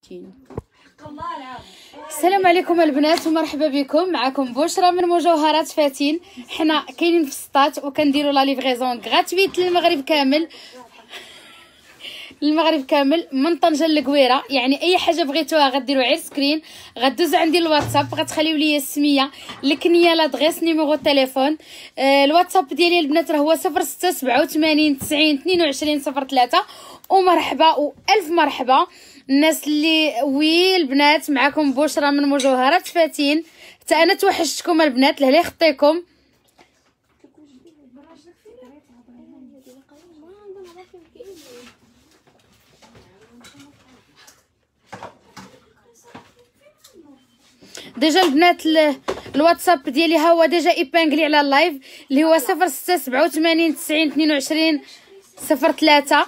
فاتين. السلام عليكم البنات ومرحبا بكم. معكم بشرى من مجوهرات فاتين. حنا كاينين في السطات وكنديروا لا ليفريزون غراتويت للمغرب كامل من طنجة للقويره. يعني اي حاجه بغيتوها غديروا غير سكرين، غدوزوا عندي الواتساب، غتخليو لي السميه، الكنيه، لادغيس، نيميرو التليفون. الواتساب ديالي البنات راه هو 0687 90 22 03. ومرحبا والف مرحبا الناس اللي البنات. معكم بشرى من مجوهرات فاتين. حتى انا توحشتكم البنات، لهلا خطيكم. ديجا البنات الواتساب ديالي ها هو ديجا ايبانغلي على اللايف اللي هو 0687 90 22 03.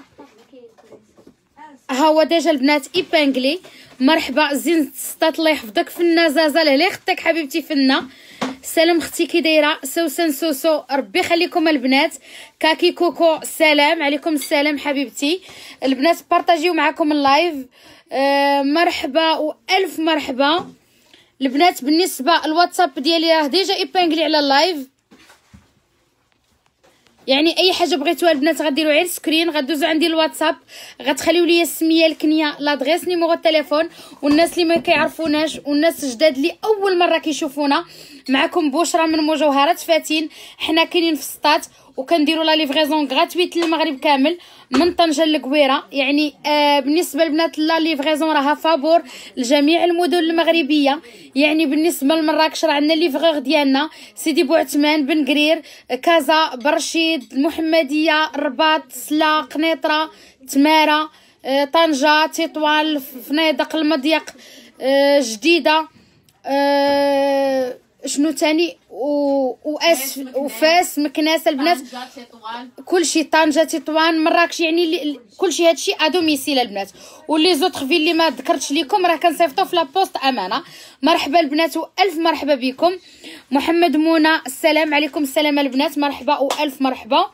ها هو ديجا البنات ايبانغلي. مرحبا زين سطات، الله يحفظك. فنه زازا لهلا اختك حبيبتي فنه. سلام اختي كي دايره؟ سوسن سوسو ربي يخليكم البنات. كاكي كوكو سلام عليكم. السلام حبيبتي البنات، بارطاجيو معكم اللايف. مرحبا والف مرحبا البنات. بالنسبه الواتساب ديالي راه ديجا ايبانغلي على اللايف. يعني اي حاجه بغيتوها البنات غديروا غير سكرين، غدوزوا عندي الواتساب، غتخليو لي السميه، الكنيه، لادغيس، نيميرو التليفون. والناس اللي ما كيعرفوناش والناس جداد اللي اول مره كيشوفونا، معكم بشرى من مجوهرات فاتين. حنا كاينين في السطات وكنديروا لا ليفريزون غراتويت للمغرب كامل من طنجة للقويره. يعني بالنسبه للبنات لا ليفريزون راها فابور لجميع المدن المغربيه. يعني بالنسبه لمراكش راه عندنا ليفغور ديالنا سيدي بوعثمان، بن قرير، كازا، برشيد، المحمديه، الرباط، سلا، قنيطره، تماره، طنجه، تطوان، فنيدق، المضيق، جديده، شنو تاني، وفاس، مكناس البنات، كلشي، طنجة، تطوان، مراكش. يعني كلشي هادشي ادوميسيل البنات. واللي زوطخ في اللي ما ذكرتش لكم راه كنصيفطو في لابوست امانه. مرحبا البنات والف مرحبا بكم. محمد منى السلام عليكم. السلام البنات، مرحبا والف مرحبا.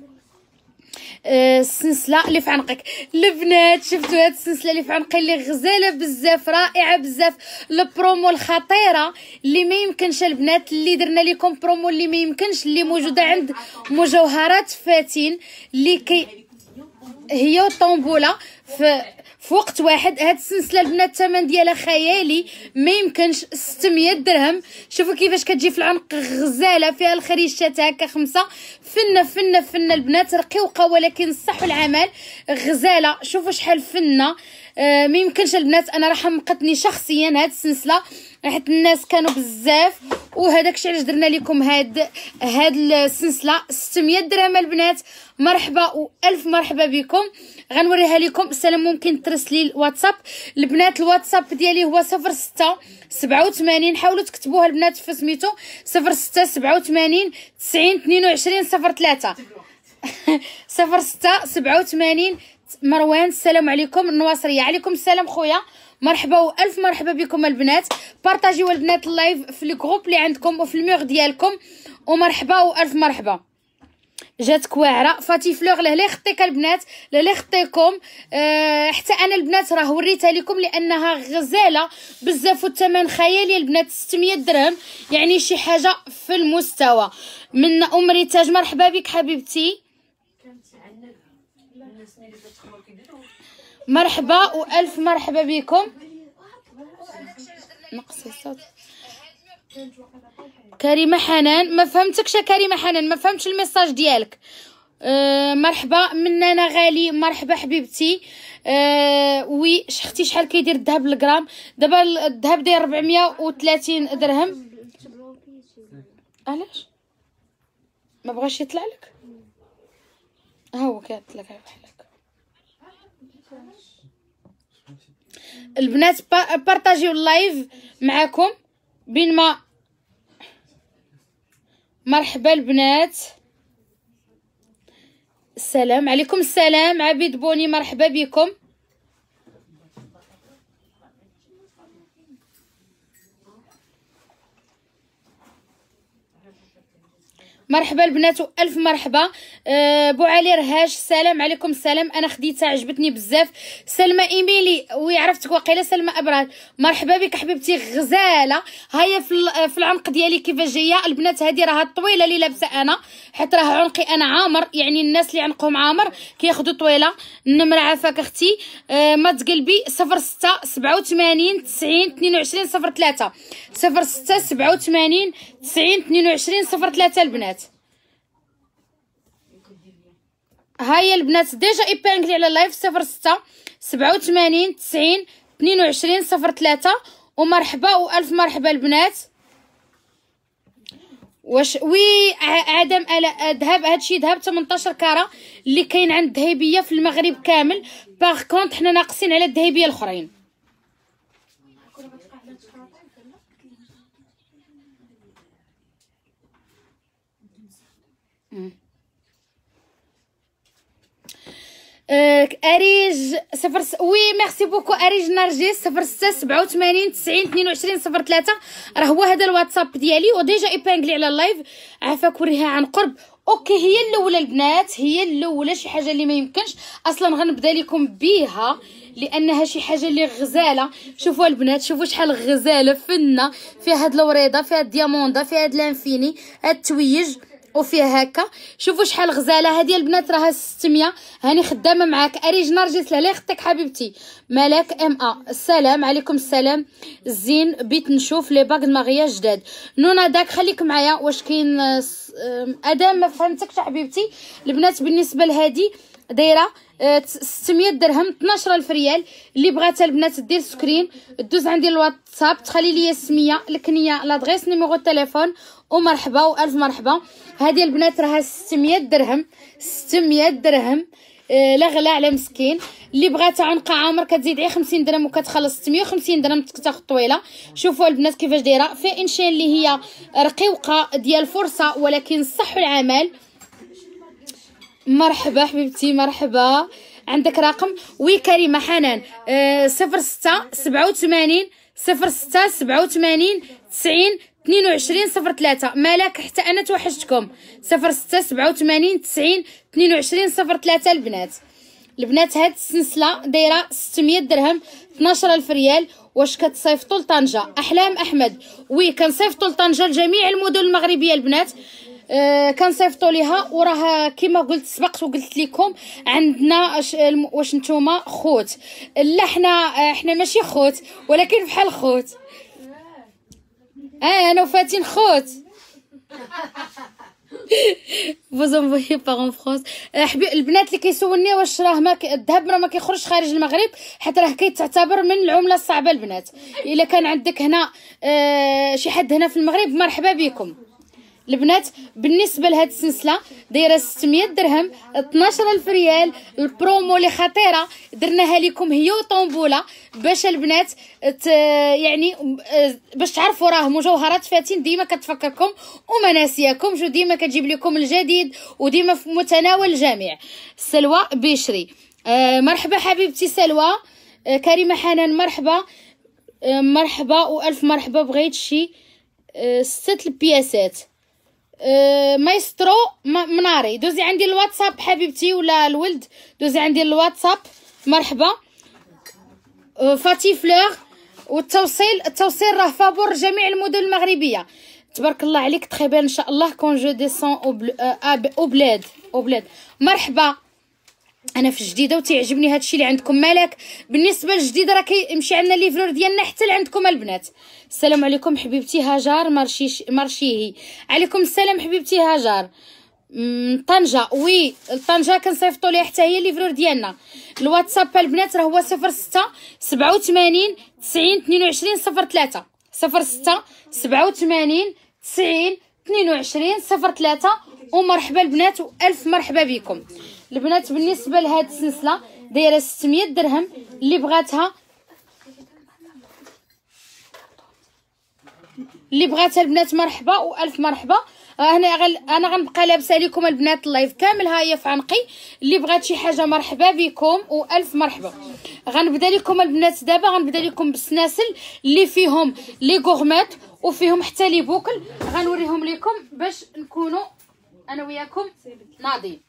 السلسله اللي في عنقك البنات، شفتوا هاد السلسله اللي في عنقي اللي غزاله بزاف، رائعه بزاف. البرومو الخطيره اللي ما يمكنش البنات، اللي درنا لكم برومو اللي ما يمكنش، اللي موجوده عند مجوهرات فاتين، اللي هي الطنبوله في وقت واحد. هاد السلسله البنات الثمن ديالها خيالي، ما يمكنش، 600 درهم. شوفوا كيفاش كتجي في العنق، غزاله فيها الخريشات هكا 5. فنه البنات، رقيقه ولكن صح العمل، غزاله. شوفوا شحال فنه. ما يمكنش البنات. انا راه حمقتني شخصيا هاد السلسله، حيت الناس كانوا بزاف، وهذاك الشيء علاش درنا لكم هاد السلسله 600 درهم البنات. مرحبا والف مرحبا بكم. غنوريها لكم. السلام ممكن ترسلي الواتساب البنات. الواتساب ديالي هو 0687. حاولوا تكتبوها البنات في سميتو 0687 90 22 03. 0687. مروان السلام عليكم. النواصريه عليكم السلام خويا. مرحبا والف مرحبا بكم البنات. بارطاجيو البنات اللايف في الجروب اللي عندكم وفي الميغ ديالكم. ومرحبا والف مرحبا. جاتك واعره فاتي فلوغ، لهلا خطيك البنات، لهلا خطيكم. حتى انا البنات راه وريتها لكم لانها غزاله بزاف والثمن خيالي البنات. 600 درهم يعني شي حاجه في المستوى. من ام ريتاج مرحبا بك حبيبتي. مرحبا والف مرحبا بكم. نقصي الصوت. كريمه حنان ما فهمتكش يا كريمه حنان، ما فهمتش الميساج ديالك. مرحبا منانا غالي، مرحبا حبيبتي. وي اختي شحال كيدير الذهب الغرام دابا؟ الذهب داير 430 درهم. علاش ما بغاش يطلع لك؟ ها هو كيطلع لك بحالك البنات. بارطاجيو اللايف معكم بين ما. مرحبا البنات. السلام عليكم. السلام عبيد بوني مرحبا بكم. مرحبا البنات والف مرحبا. بو علي رهاش السلام عليكم. السلام، انا خديتها عجبتني بزاف. سلمى ايميلي ويعرفتك واقيلا. سلمى ابرار مرحبا بك حبيبتي غزاله. هيا في العنق ديالي كيفاش جايه البنات. هذه راها الطويله اللي لابسه انا، حيت راه عنقي انا عامر، يعني الناس اللي عنقهم عامر كياخذوا طويله. النمره عافاك اختي. ما تقلبي 06 87 90 22 03 06 87 90 22 03 البنات. هاي البنات ديجا ايبانغلي على اللايف 06 87 90 22 03. ومرحبا والف مرحبا البنات. واش وي عدم ذهب هادشي ذهب 18 كاره اللي كاين عند الذهبيه في المغرب كامل. باغ كونط حنا ناقصين على الذهبيه الاخرين. اريج وي ميرسي بوكو اريج نرجس 06 87 90 22 03. راه هو هذا الواتساب ديالي وديجا ايبانغلي على اللايف. عافاك وريها عن قرب. اوكي هي الاولى البنات، هي الاولى شي حاجه اللي ما يمكنش اصلا غنبدا لكم بها لانها شي حاجه اللي غزاله. شوفوا البنات، شوفوا شحال غزاله فنه فيها هاد الوريضه، فيها الدياموندا، فيها هاد الانفيني، هاد التويج وفيها هكا. شوفوا شحال غزاله هذه البنات. راها 600. هاني خدامه معاك اريج نرجس. لا يخطيك حبيبتي. ملاك السلام عليكم. السلام زين بيت نشوف لي باغ ماغيا جداد. نونا داك خليك معايا. واش كاين ادم؟ ما فهمتكش حبيبتي. البنات بالنسبه لهذه دايره 600 درهم 12000 ريال. اللي بغاتها البنات دير سكرين دوز عندي الواتساب تخلي لي السميه الكنيه لادغيس نيميرو التليفون ومرحبا والف مرحبا. هذه البنات راها 600 درهم 600 درهم. لا غلا على مسكين. اللي بغاتها عنق عامر كتزيد غير 50 درهم وكتخلص 650 درهم تاخذ طويله. شوفوا البنات كيفاش دايره في انشين اللي هي رقيقه ديال فرصه ولكن صح العمل. مرحبا حبيبتي مرحبا. عندك رقم؟ وي كريمه حنان 06 87 06 87 90 22 03. مالك حتى انا توحشتكم. 06 87 90 22 03 البنات هاد السلسله دايره 600 درهم 12000 ريال. واش كتصيفطوا لطنجه؟ احلام احمد وي كنصيفطوا لطنجه لجميع المدن المغربيه البنات. كنصيفطوا ليها. وراه كما قلت سبقت وقلت لكم عندنا واش نتوما خوت؟ لا احنا ماشي خوت ولكن بحال خوت. انا وفاتين خوت. vous envoyez par en France. البنات اللي كيسولني واش راه الذهب راه ما كيخرجش خارج المغرب حيت راه كيتعتبر من العمله الصعبه البنات. الا كان عندك هنا شي حد هنا في المغرب مرحبا بكم البنات. بالنسبه لهاد السلسله دايره 600 درهم 12000 ريال. البرومو اللي خطيره درناها لكم هي وطنبوله باش البنات يعني باش تعرفوا راه مجوهرات فاتن ديما كتفكركم وما ناسياكمش وديما كتجيب لكم الجديد وديما في متناول الجميع. سلوى بشري مرحبا حبيبتي سلوى. كريمه حنان مرحبا مرحبا والف مرحبا. بغيت شي 6 البياسات مايسترو مناري. دوزي عندي الواتساب حبيبتي ولا الولد دوزي عندي الواتساب. مرحبا فاتي فلور. والتوصيل راه فابور جميع المدن المغربيه. تبارك الله عليك تري بيان ان شاء الله. كون جو ديسون او بلاد مرحبا. انا في الجديده وتيعجبني هادشي اللي عندكم. مالك بالنسبه للجديده راه كيمشي عندنا ليفرور ديالنا حتى لعندكم البنات. السلام عليكم حبيبتي هاجر مرشيهي. عليكم السلام حبيبتي هاجر. طنجه وي طنجه كنصيفطوا ليها حتى هي ليفرور ديالنا. الواتساب البنات راه هو 06 87 90 22 03 06 87 90 22 03. ومرحبا البنات والف مرحبا بكم البنات. بالنسبه لهاد السلسله دايره 600 درهم. اللي بغاتها البنات مرحبا والف مرحبا. انا غنبقى لابسه لكم البنات اللايف كامل. ها هي في عنقي. اللي بغات شي حاجه مرحبا بكم والف مرحبا. غنبدا لكم البنات دابا. غنبدا لكم بالسناسل اللي فيهم لي غورميت وفيهم حتى لي بوكل. غنوريهم لكم باش نكونوا انا وياكم ناضين.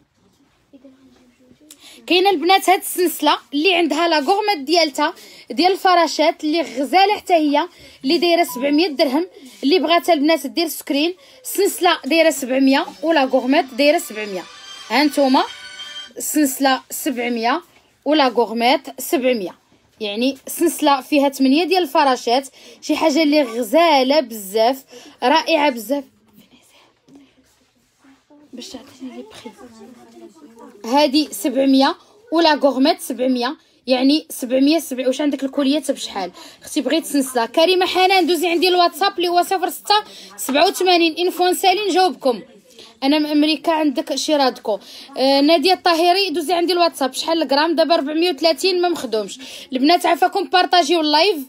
كاينه البنات هاد السلسله اللي عندها لا غورميت ديالتها ديال الفراشات اللي غزاله حتى هي، اللي دايره 700 درهم. اللي بغاتها البنات دير سكرين. السلسله دايره 700 ولا غورميت دايره 700. ها نتوما السلسله 700 ولا غورميت 700، يعني سلسله فيها 8 ديال الفراشات، شي حاجه اللي غزاله بزاف، رائعه بزاف. باش تعطيني لي بري هادي 700 ولا غورميت 700، يعني 700 واش عندك الكوليات بشحال اختي بغيت سلسله. كريمه حنان دوزي عندي الواتساب اللي هو 06 87 انفو نسالي نجاوبكم. انا من امريكا عندك شيرادكو. ناديه الطاهري دوزي عندي الواتساب شحال الغرام دابا 430 ما مخدومش. البنات عافاكم بارطاجيو اللايف.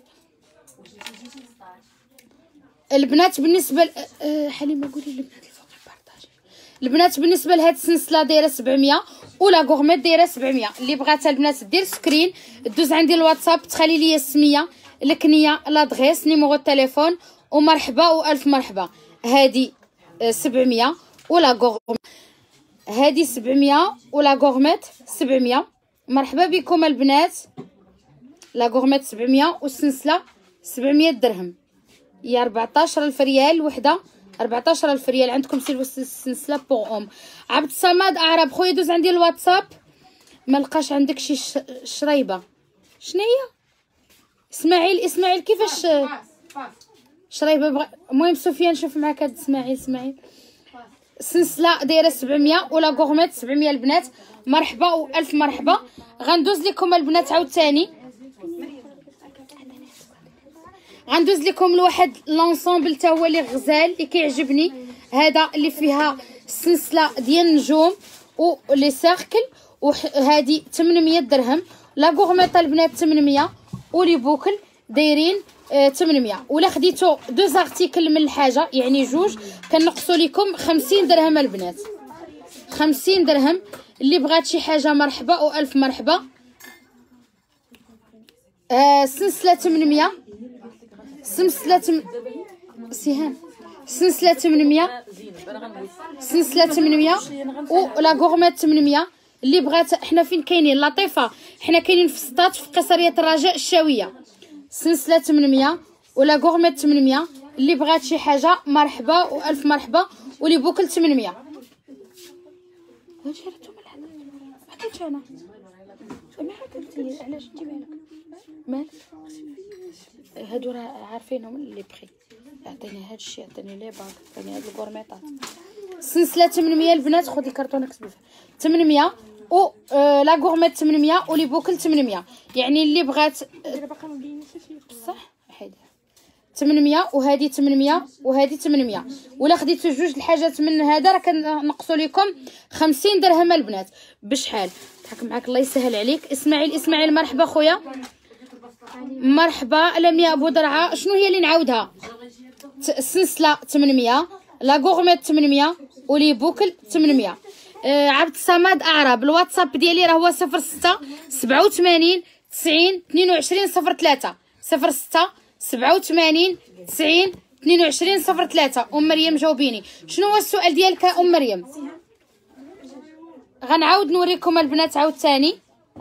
البنات بالنسبه حليمه قولي للبنات الفوق بارطاجي. البنات بالنسبه لهاد السلسله دايره 700 ولا غورميت دايره 700. اللي بغاتها البنات دير سكرين دوز عندي الواتساب تخلي لي السميه الكنيه لادغيس نيميرو التليفون ومرحبا والف مرحبا. هادي 700 ولا غورميت، هادي 700 ولا غورميت 700. مرحبا بكم البنات. لا غورميت 700 والسلسله 700 درهم، هي 14000 ريال وحده. 14000 ريال عندكم سيرفو السلسله بوغ اوم. عبد الصمد اعرب خويا دوز عندي الواتساب. ما لقاش عندك شي شريبه شناهي؟ اسماعيل كيفاش شريبه المهم سفيان شوف معاك هاد اسماعيل. السلسله دايره 700 ولا غورميت 700 البنات. مرحبا والف مرحبا. غندوز لكم البنات عاوتاني، غندوز لكم لواحد لونسومبل تا هو اللي غزال اللي كيعجبني. هذا اللي فيها السلسله ديال النجوم ولي سيركل، وهذه 800 درهم. لا غورميط البنات 800 ولي بوكل دايرين 800. ولا خديتو دو زارتيكل من الحاجه يعني جوج كنقصوا لكم 50 درهم البنات. 50 درهم. اللي بغات شي حاجه مرحبا والف مرحبا. سلسله 800 سيهان سلسله 800 ولا غورميت 800. اللي بغات حنا فين كاينين لطيفه، حنا كاينين في سطات في قصريه الرجاء الشاويه. سلسله 800 ولا غورميت 800. اللي بغات شي حاجه مرحبا والف مرحبا. ولي بوكل 800. واش شريتو من هنا؟ ما حكيتش انا ما حكيتي علاش جيبها لك مالك. هادو راه عارفينهم لي بري. عطيني هادشي، عطيني لي باغ، عطيني هاد الكورميطات. سلسله 800 البنات. خدي كرتونه كتبي فيها 800 و لا غورميت 800 ولي بوكل 800. يعني اللي بغات بصح حيدها 800 وهذه 800 وهذه 800. ولا خديتو جوج الحاجات من هذا راه كنقصوا لكم 50 درهم البنات. بشحال ضحك معاك الله يسهل عليك. اسماعيل مرحبا خويا. مرحبا لميا ابو درعه. شنو هي اللي نعاودها؟ السلسله 800 لا غورميت 800 ولي بوكل 800. عبد الصمد اعرب. الواتساب ديالي راه هو 06 87 90 22 03 06 87 90 22 03. مريم جاوبيني شنو هو السؤال ديالك ام مريم؟ غنعاود نوريكم البنات عاود ثاني.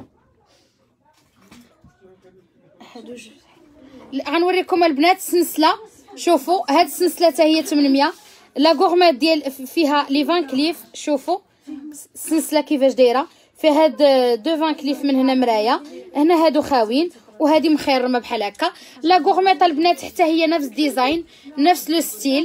غنوريكم البنات السلسله. شوفوا هاد السلسله حتى هي 800. لا غورميت ديال فيها لي فان كليف. شوفوا السلسله كيفاش دايره. فيها هاد دو فان كليف من هنا مرايه، هنا هادو خاويين وهادي مخيرمه بحال هكا. لا غورميط البنات حتى هي نفس ديزاين نفس لو ستيل.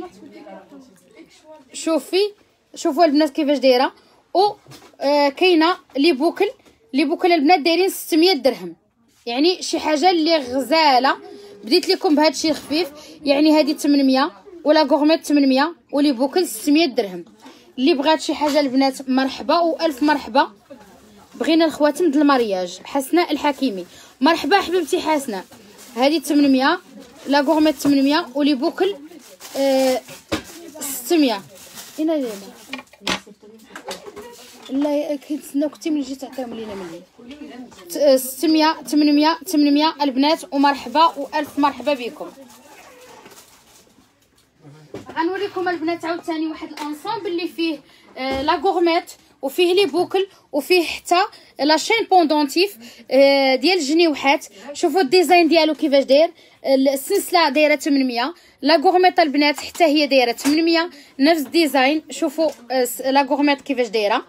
شوفوا البنات كيفاش دايره. و كاينه لي بوكل البنات دايرين 600 درهم، يعني شي حاجه اللي غزاله. بديت لكم بهذا الشيء خفيف. يعني هذه 800 ولا غورميت 800 ولي بوكل 600 درهم. اللي بغات شي حاجه البنات مرحبا والف مرحبا. بغينا الخواتم د المارياج. حسناء الحكيمي مرحبا حبيبتي حسناء. هذه 800 لا غورميت 800 ولي بوكل 600. هنا لا كنتسناو كنتي ملي جيت تعطيهم لينا ملي 600 800 البنات. ومرحبا والف مرحبا بكم. غنوريكم البنات عاوتاني واحد الانصامبل اللي فيه لا غورميت وفيه لي بوكل وفيه حتى لا شين بوندونتيف ديال الجنيوحات. شوفوا الديزاين ديالو كيفاش داير. السلسله دايره 800، لا غورميت البنات حتى هي دايره 800 نفس الديزاين. شوفوا لا غورميت كيفاش دايره،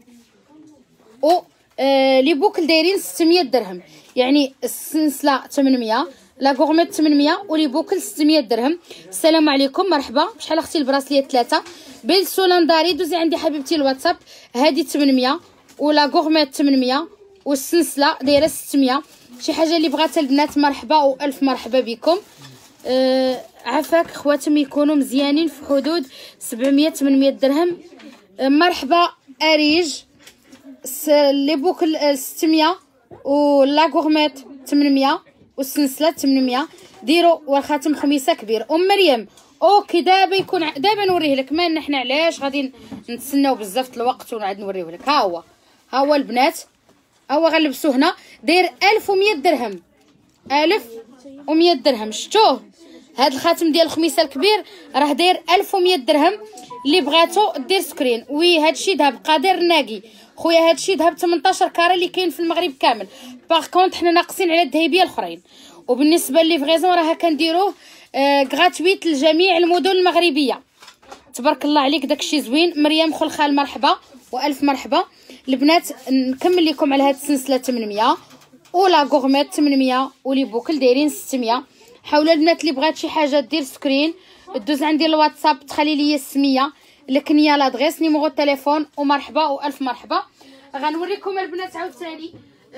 و لي بوكل دايرين 600 درهم. يعني السلسله 800، لا غورميت 800 ولي بوكل 600 درهم. السلام عليكم، مرحبا. بشحال اختي البراسليات 3 بالسولنداري؟ دوزي عندي حبيبتي الواتساب. هذه 800 ولا غورميت 800 والسلسله دايره 600. شي حاجه اللي بغاتها البنات مرحبا والف مرحبا بكم. عافاك خواتم يكونوا مزيانين في حدود 700 800 درهم. مرحبا اريج. لي بوكل 600 ولا غورميت 800 والسلسله 800. ديروا والخاتم خميسه كبير. مريم اوكي دابا يكون دابا نوريه لك. ما حنا علاش غادي نتسناو بزاف الوقت ونعاد نوريه لك. ها هو البنات، ها هو غنلبسو هنا. داير 1100 درهم، 1100 درهم. شفتوه هاد الخاتم ديال الخميسه الكبير راه داير 1100 درهم. اللي بغاتو دير سكرين. وي هادشي ذهب قادر ناقي خويا، هادشي ذهب 18 كاره اللي كاين في المغرب كامل. باغ كونط حنا ناقصين على الذهبيه الاخرين. وبالنسبه لليفغيزون راه كنديروه غراتويت لجميع المدن المغربيه. تبارك الله عليك داكشي زوين. مريم خلخال مرحبا والف مرحبا. البنات نكمل لكم على هاد السلسله 800 ولا غورميت 800 ولي بوكل دايرين 600. حاولوا البنات اللي بغات شي حاجه دير سكرين دوز عندي الواتساب تخلي لي السميه الكنيه لادغيس نيميرو التليفون ومرحبا والف مرحبا. غنوريكم البنات عاوتاني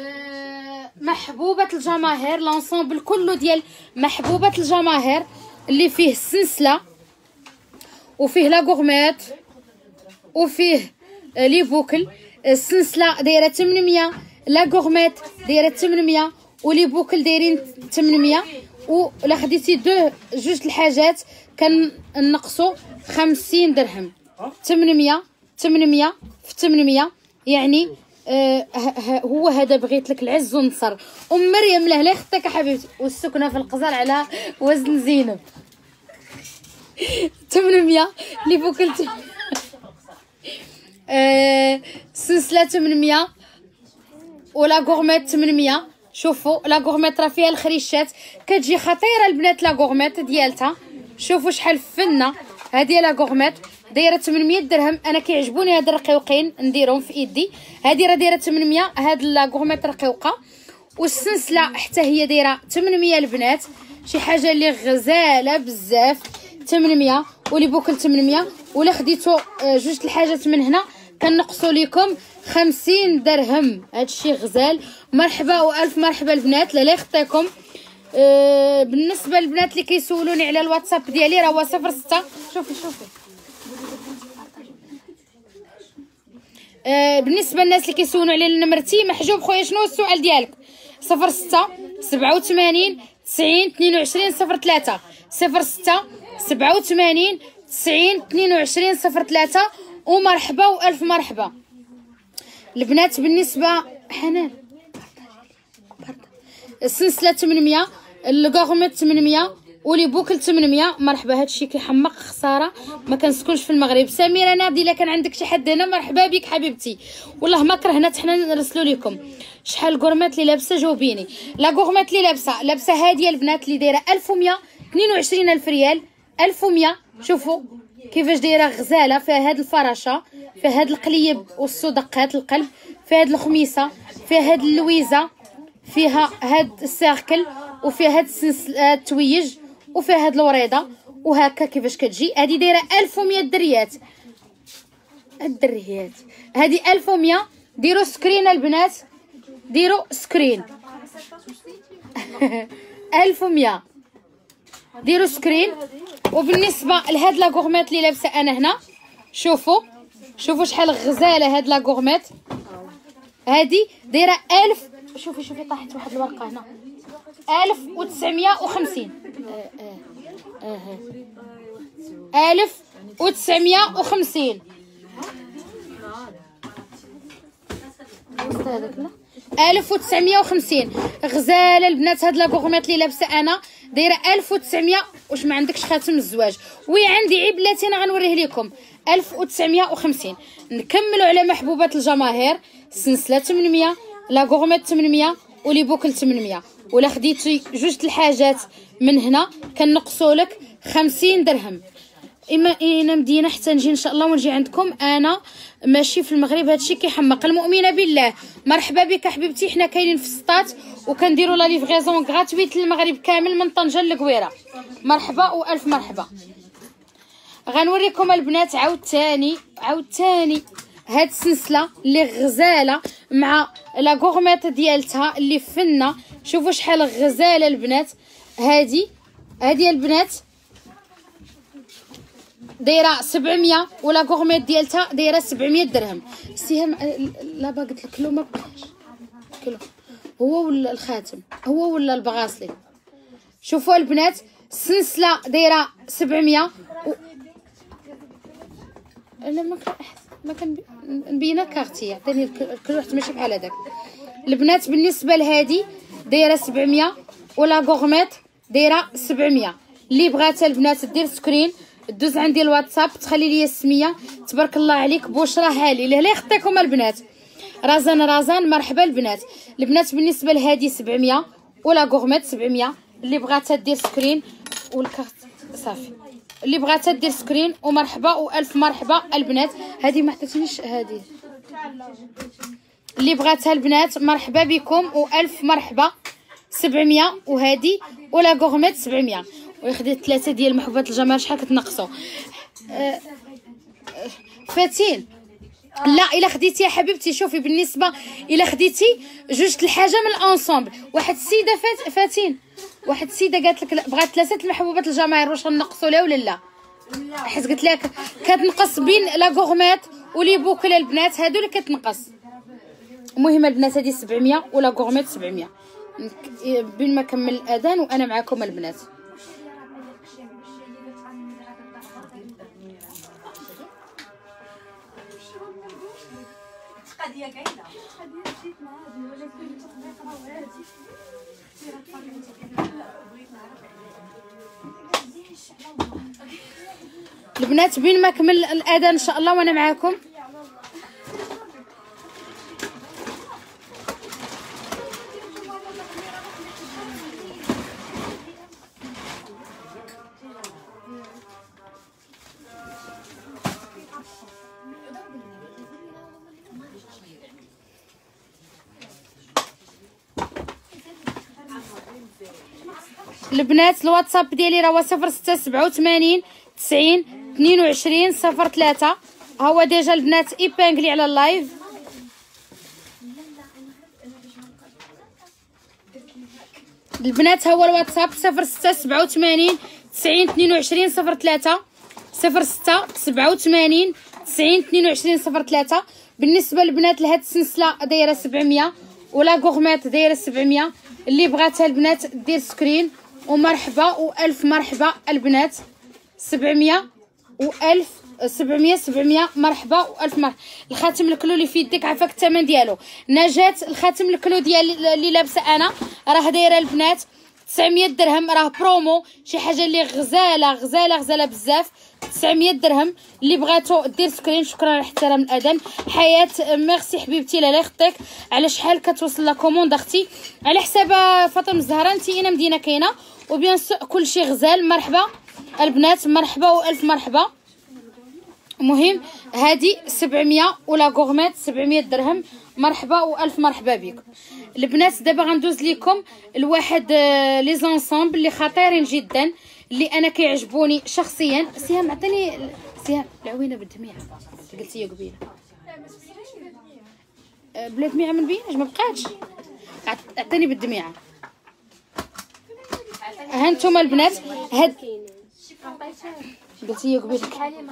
محبوبه الجماهير. لونسومبل كله ديال محبوبه الجماهير اللي فيه السلسله وفيه لا غورميت وفيه لي بوكل. السلسله دايره 800، لا غورميت دايره 800 ولي بوكل دايرين 800. ولا خديتي جوج الحاجات كنقصوا 50 درهم. 800 في 800 يعني هو هذا. بغيت لك العز والنصر. مريم لا يخطيك حبيبتي. والسكنه في القزال على وزن زينب. 800 لي بوكل سلسله 800 ولا غورميت 800. شوفوا لا غورميت راه فيها الخريشات كتجي خطيره البنات. لا غورميت ديالتها شوفوا شحال فنه. هذه لا غورميت دايره 800 درهم. انا كيعجبوني هاد الرقيقين نديرهم في ايدي. هذه راه دايره 800. هاد لا غورميت رقيقه والسلسله حتى هي دايره 800 البنات. شي حاجه اللي غزاله بزاف. 800 ولي بوكل 800. ولا خديتو جوج الحاجات من هنا كنقصوا لكم 50 درهم. هادشي غزال. مرحبا والف مرحبا البنات لا يخطيكم. بالنسبه للبنات اللي كيسولوني على الواتساب ديالي راه هو 06. شوفي بالنسبه للناس اللي كيسولوا على نمرتي محجوب خويا شنو السؤال ديالك؟ 06 87 90 22 03 06 87 90 22 03. ومرحبا والف مرحبا البنات. بالنسبه حنان السلسله 800، الغورميت 800 ولي بوكل 800. مرحبا. هادشي كيحمق خساره ما كنسكنش في المغرب. سميره ناضي الا كان عندك شي حد هنا مرحبا بك حبيبتي. والله ما كرهنا حنا نرسلوا لكم. شحال الغورميت اللي لابسه جاوبيني. لا غورميت اللي لابسه هاديه البنات اللي دايره 1100 22000 ريال. 1100. شوفوا كيفاش دايره غزاله. فيها هاد الفراشه، فيها هاد القليب والصدقات القلب، فيها هاد الخميسه، فيها هاد اللويزه، فيها هاد السيركل، وفيها هاد التويج، وفيها هاد الوريضه. وهكا كيفاش كتجي. هادي دايره 1100 دريات. الدريات هادي 1100. ديروا سكرين البنات، ديروا سكرين. 1100 ديروا سكرين. وبالنسبه لهاد لا غورميت اللي لابسه انا هنا شوفوا شحال غزاله هاد لا غورميت. هادي دايره 1000. شوفي طاحت واحد الورقه هنا. 1950. 1950. هذاك لا 1950. غزاله البنات. هاد لا غورميط اللي لابسه انا دايره 1900. واش ما عندكش خاتم الزواج؟ وي عندي عيب بلاتي انا غنوريه لكم. 1950. نكملوا على محبوبات الجماهير. السلسله 800، لا غورميط 800، ولي بوكل 800. ولا خديتي جوج الحاجات من هنا كنقصوا لك 50 درهم. انا مدينه حتى نجي ان شاء الله ونجي عندكم. انا ماشي في المغرب، هادشي كيحمق. المؤمنه بالله مرحبا بك حبيبتي. حنا كاينين في السطات وكنديروا لا ليفغيزون غراتويت للمغرب كامل من طنجه للقويره. مرحبا والف مرحبا. غنوريكم البنات عاوتاني هاد السلسله اللي غزاله مع لا غورميط ديالتها اللي فنه. شوفوا شحال غزاله البنات. هادي البنات دايره 700 ولا غورميط ديالتها دايره 700 درهم. سيهم لا قلت لك كيلو ما بقاش كيلو. هو ولا الخاتم هو ولا البغاسلي. شوفوا البنات السلسله دايره 700 انا ما كان نبينا كارتي عطيني كل واحد ماشي بحال هذاك. البنات بالنسبه لهادي دايره 700 ولا غورميط دايره 700. اللي بغاتها البنات دير سكرين دوز عندي الواتساب تخلي لي السميه. تبارك الله عليك بشرى هالي لا يخطيكم البنات. رزان مرحبا البنات. البنات بالنسبه لهادي 700 ولا غورميط 700. اللي بغاتها دير سكرين والكارت صافي. اللي بغاتها دير سكرين ومرحبا والف مرحبا البنات. هذه ما عطيتنيش هذه. اللي بغاتها البنات مرحبا بكم والف مرحبا. 700 وهذه ولا غورميط 700. وخديت 3 ديال محبوبات الجمال. شحال كتنقصوا؟ فاتين لا الا خديتي يا حبيبتي. شوفي بالنسبه الا خديتي جوج الحاجه من الانصومبل. واحد السيده فاتين واحد السيده قالت لك بغات 3 المحبوبات الجماهير. واش غنقصوا لها ولا لا؟ حيت قلت لك كتنقص بين لا غورميط ولي بوكل البنات هادو اللي كتنقص. المهم البنات هذه 700 ولا غورميط 700. بين ما كمل الاذان وانا معكم البنات. البنات بين ما كمل الاذان ان شاء الله وانا معاكم. البنات الواتساب ديالي راه 0687 90 22 03. هو ديجا البنات ايبانغلي على اللايف. البنات هو الواتساب 0687 90 22 03 0687 90 22 03. بالنسبه للبنات لهاد السلسله دايره 700 ولا غورميط دايره 700. اللي بغاتها البنات دير سكرين ومرحبا والف مرحبا البنات. 700 والف 700 مرحبا والف مرحبا. الخاتم الكلو اللي في يدك عافاك الثمن ديالو. نجاة الخاتم الكلو ديال اللي لابسه انا راه دايره البنات 900 درهم. راه برومو شي حاجه اللي غزاله بزاف. 900 درهم. اللي بغاتو دير سكرين. شكرا على احترام الاذان. حياه ميرسي حبيبتي لا يخطيك على شحال كتوصل لا كوموند اختي على حساب فاطمه الزهراء. انت انا مدينه كاينه وبيان كلشي غزال. مرحبا البنات مرحبا والف مرحبا. المهم هذه 700 ولا غورميط 700 درهم. مرحبا والف مرحبا بكم البنات. دابا غندوز لكم الواحد لي زونسومبل اللي خطيرين جدا اللي انا كيعجبوني شخصيا. سهام عطيني سهام العوينه بالدميعه قلتي يا قبيله بلا دميعه من بيناش ما بقاتش. عطيني بالدميعه. ها انتم البنات هاد قلتي يا قبيله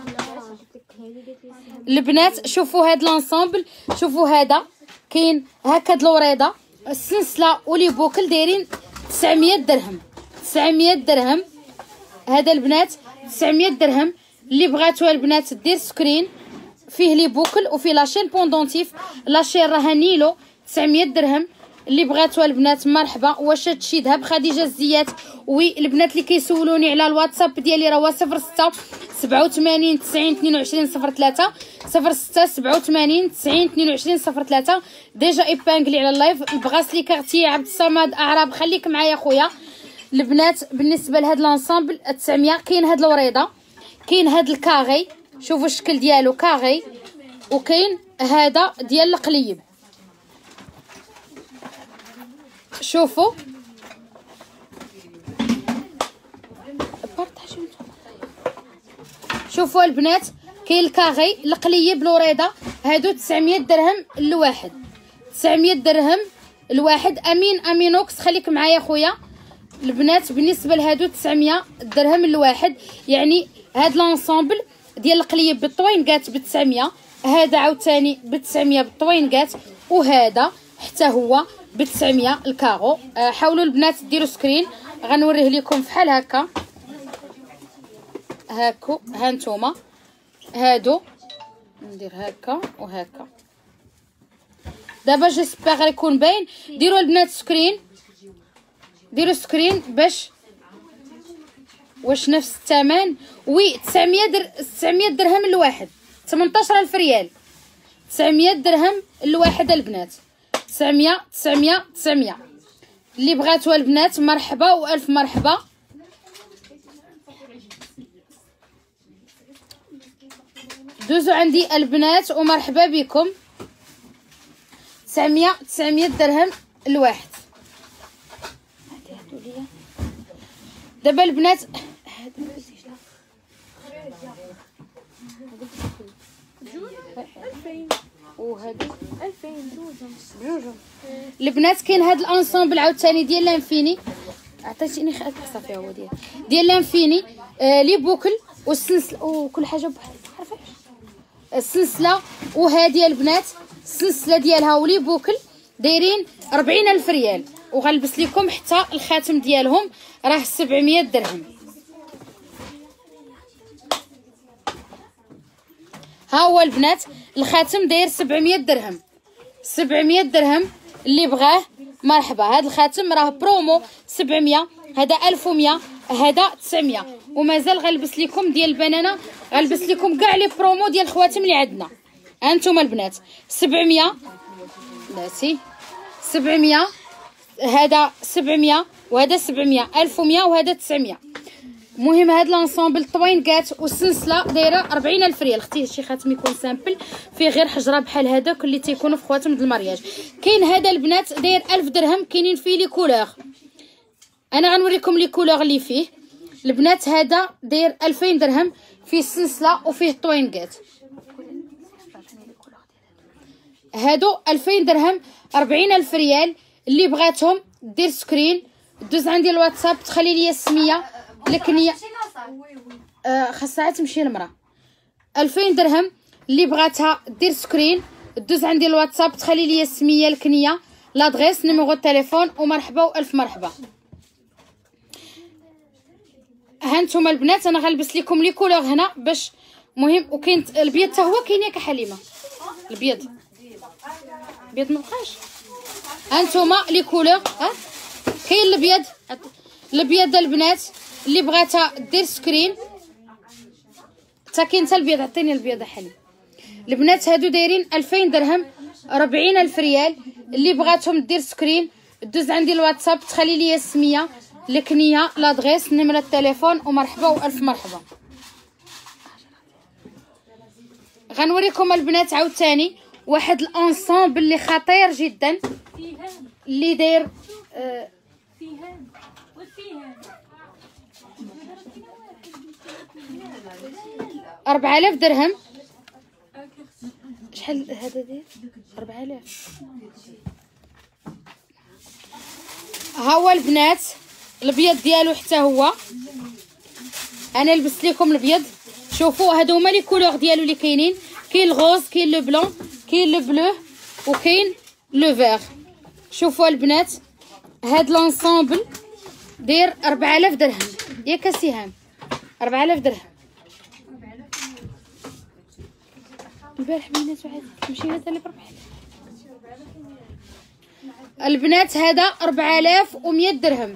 البنات. شوفوا هاد لونسومبل. شوفوا هذا كاين هكا الوريضه السلسله ولي بوكل دايرين 900 درهم. 900 درهم هذا البنات 900 درهم. اللي بغاتوها البنات دير سكرين. فيه لي بوكل وفيه لاشين بوندونتيف. لاشين راها نيلو 900 درهم. اللي بغاتوها البنات مرحبا. واش هادشي ذهب؟ خديجه الزيات. وي البنات اللي كيسولوني على الواتساب ديالي راه هو 06 87 90 22 03 06 87 90 22 03. ديجا ايبانغلي على اللايف. البغاسلي كارتي عبد الصمد اعراب خليك معايا خويا. البنات بالنسبه لهاد لانسامبل 900. كاين هاد الوريضه، كاين هاد الكاغي، شوفوا الشكل ديالو كاغي، وكاين هذا ديال القليب. شوفوا شوفوا البنات، كاين الكاغي القليب الوريضه، هادو 900 درهم الواحد. 900 درهم الواحد. امينوكس خليك معايا خويا. البنات بالنسبه لهادو 900 درهم الواحد. يعني هاد لانسامبل ديال القليب بالطوينكات ب 900، هذا عاوتاني ب 900 بالطوينكات، وهذا حتى هو ب 900 الكاغو. حاولوا البنات ديروا سكرين، غنوريه لكم فحال هكا. هاكو ها نتوما هادو، ندير هكا وهكا. دابا جيسبيغ يكون باين. ديروا البنات سكرين، ديروا سكرين باش واش نفس الثمن. وي 900 درهم الواحد، 18000 ريال. 900 درهم الواحد البنات. 900 900 900. اللي بغاتوها البنات مرحبا والف مرحبا. دوزوا عندي البنات ومرحبا بكم. 900 درهم الواحد. دابا البنات وهادو 2000 بجوج. البنات كاين هاد الانسامبل عاوتاني ديال لانفيني، عطيتيني صافي هو ديال لانفيني. لي بوكل والسلسله وكل حاجه بحال عارفه السلسله. وهادي البنات السلسله ديالها ولي بوكل دايرين 40000 ريال. وغنلبس لكم حتى الخاتم ديالهم راه 700 درهم. ها هو البنات الخاتم داير 700 درهم. 700 درهم اللي بغاه مرحبا. هذا الخاتم راه برومو 700، هذا 1100، هذا 900. ومازال غنلبس لكم ديال البنانه، غنلبس لكم كاع لي برومو ديال الخواتم اللي عندنا. ها انتم البنات 700 لاسي 700، هذا 700 وهذا 700، 1100 وهذا 900. المهم هاد لانسامبل طوينكات والسلسله دايره 40000 ريال. اختي شي خاتم يكون سامبل فيه غير حجره بحال هذاك اللي تيكونوا في خواتم د المارياج. كاين هذا البنات داير 1000 درهم. كاينين فيه لي كولور، انا غنوريكم لي كولور اللي فيه البنات. هذا داير 2000 درهم، فيه السلسله وفيه طوينكات. هادو 2000 درهم 40000 ريال. اللي بغاتهم دير سكرين، دوز عندي الواتساب، تخلي لي السميه الكنيه. خاصها تمشي المراه. 2000 درهم اللي بغاتها دير سكرين، دوز عندي الواتساب، تخلي لي السميه الكنيه لادغيس نيميرو التليفون ومرحبا والف مرحبا. ها نتوما البنات انا غنلبس لكم لي كولور هنا باش مهم. وكاين البيض حتى هو كاين ياك حليمه. البيض ما بقاش. ها نتوما لي كولور. ها كاين البيض البنات اللي بغاتها دير سكرين. حتى كاين حتى البيض. عطيني البيض حليم. البنات هادو دايرين 2000 درهم 40000 ريال. اللي بغاتهم دير سكرين دوز عندي الواتساب، تخلي لي السميه الكنيه لادغيس نيميرو التليفون ومرحبا والف مرحبا. غنوريكم البنات عاوتاني واحد الانسامبل اللي خطير جدا اللي داير 4000 درهم. شحال هذا داير 4000. ها هو البنات البيض ديالو حتى هو. انا لبست لكم البيض. شوفوا هادو هما لي كولور ديالو اللي كاينين. كاين الغوز، كاين لو بلون، كاين لو بلو، وكاين لو فيغ. شوفوا البنات هاد لانسامبل داير 4000 درهم. ياك سهام 4000 درهم. البارح بينات واحد تمشي هذا اللي ب 4000. البنات هذا 4100 درهم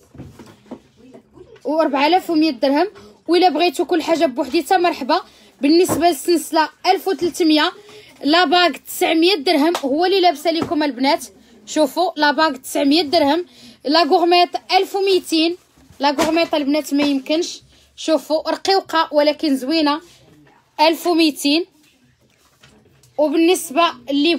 و 4100 درهم. وإلا بغيتو كل حاجه بوحديتها مرحبا. بالنسبه للسلسله 1300. لا باغ 900 درهم هو اللي لابسه لكم البنات. شوفوا لا باغ 900 درهم. لا غورميط 1200. لا غورميط البنات ما يمكنش. شوفوا رقيقه ولكن زوينه 1200. وبالنسبه لي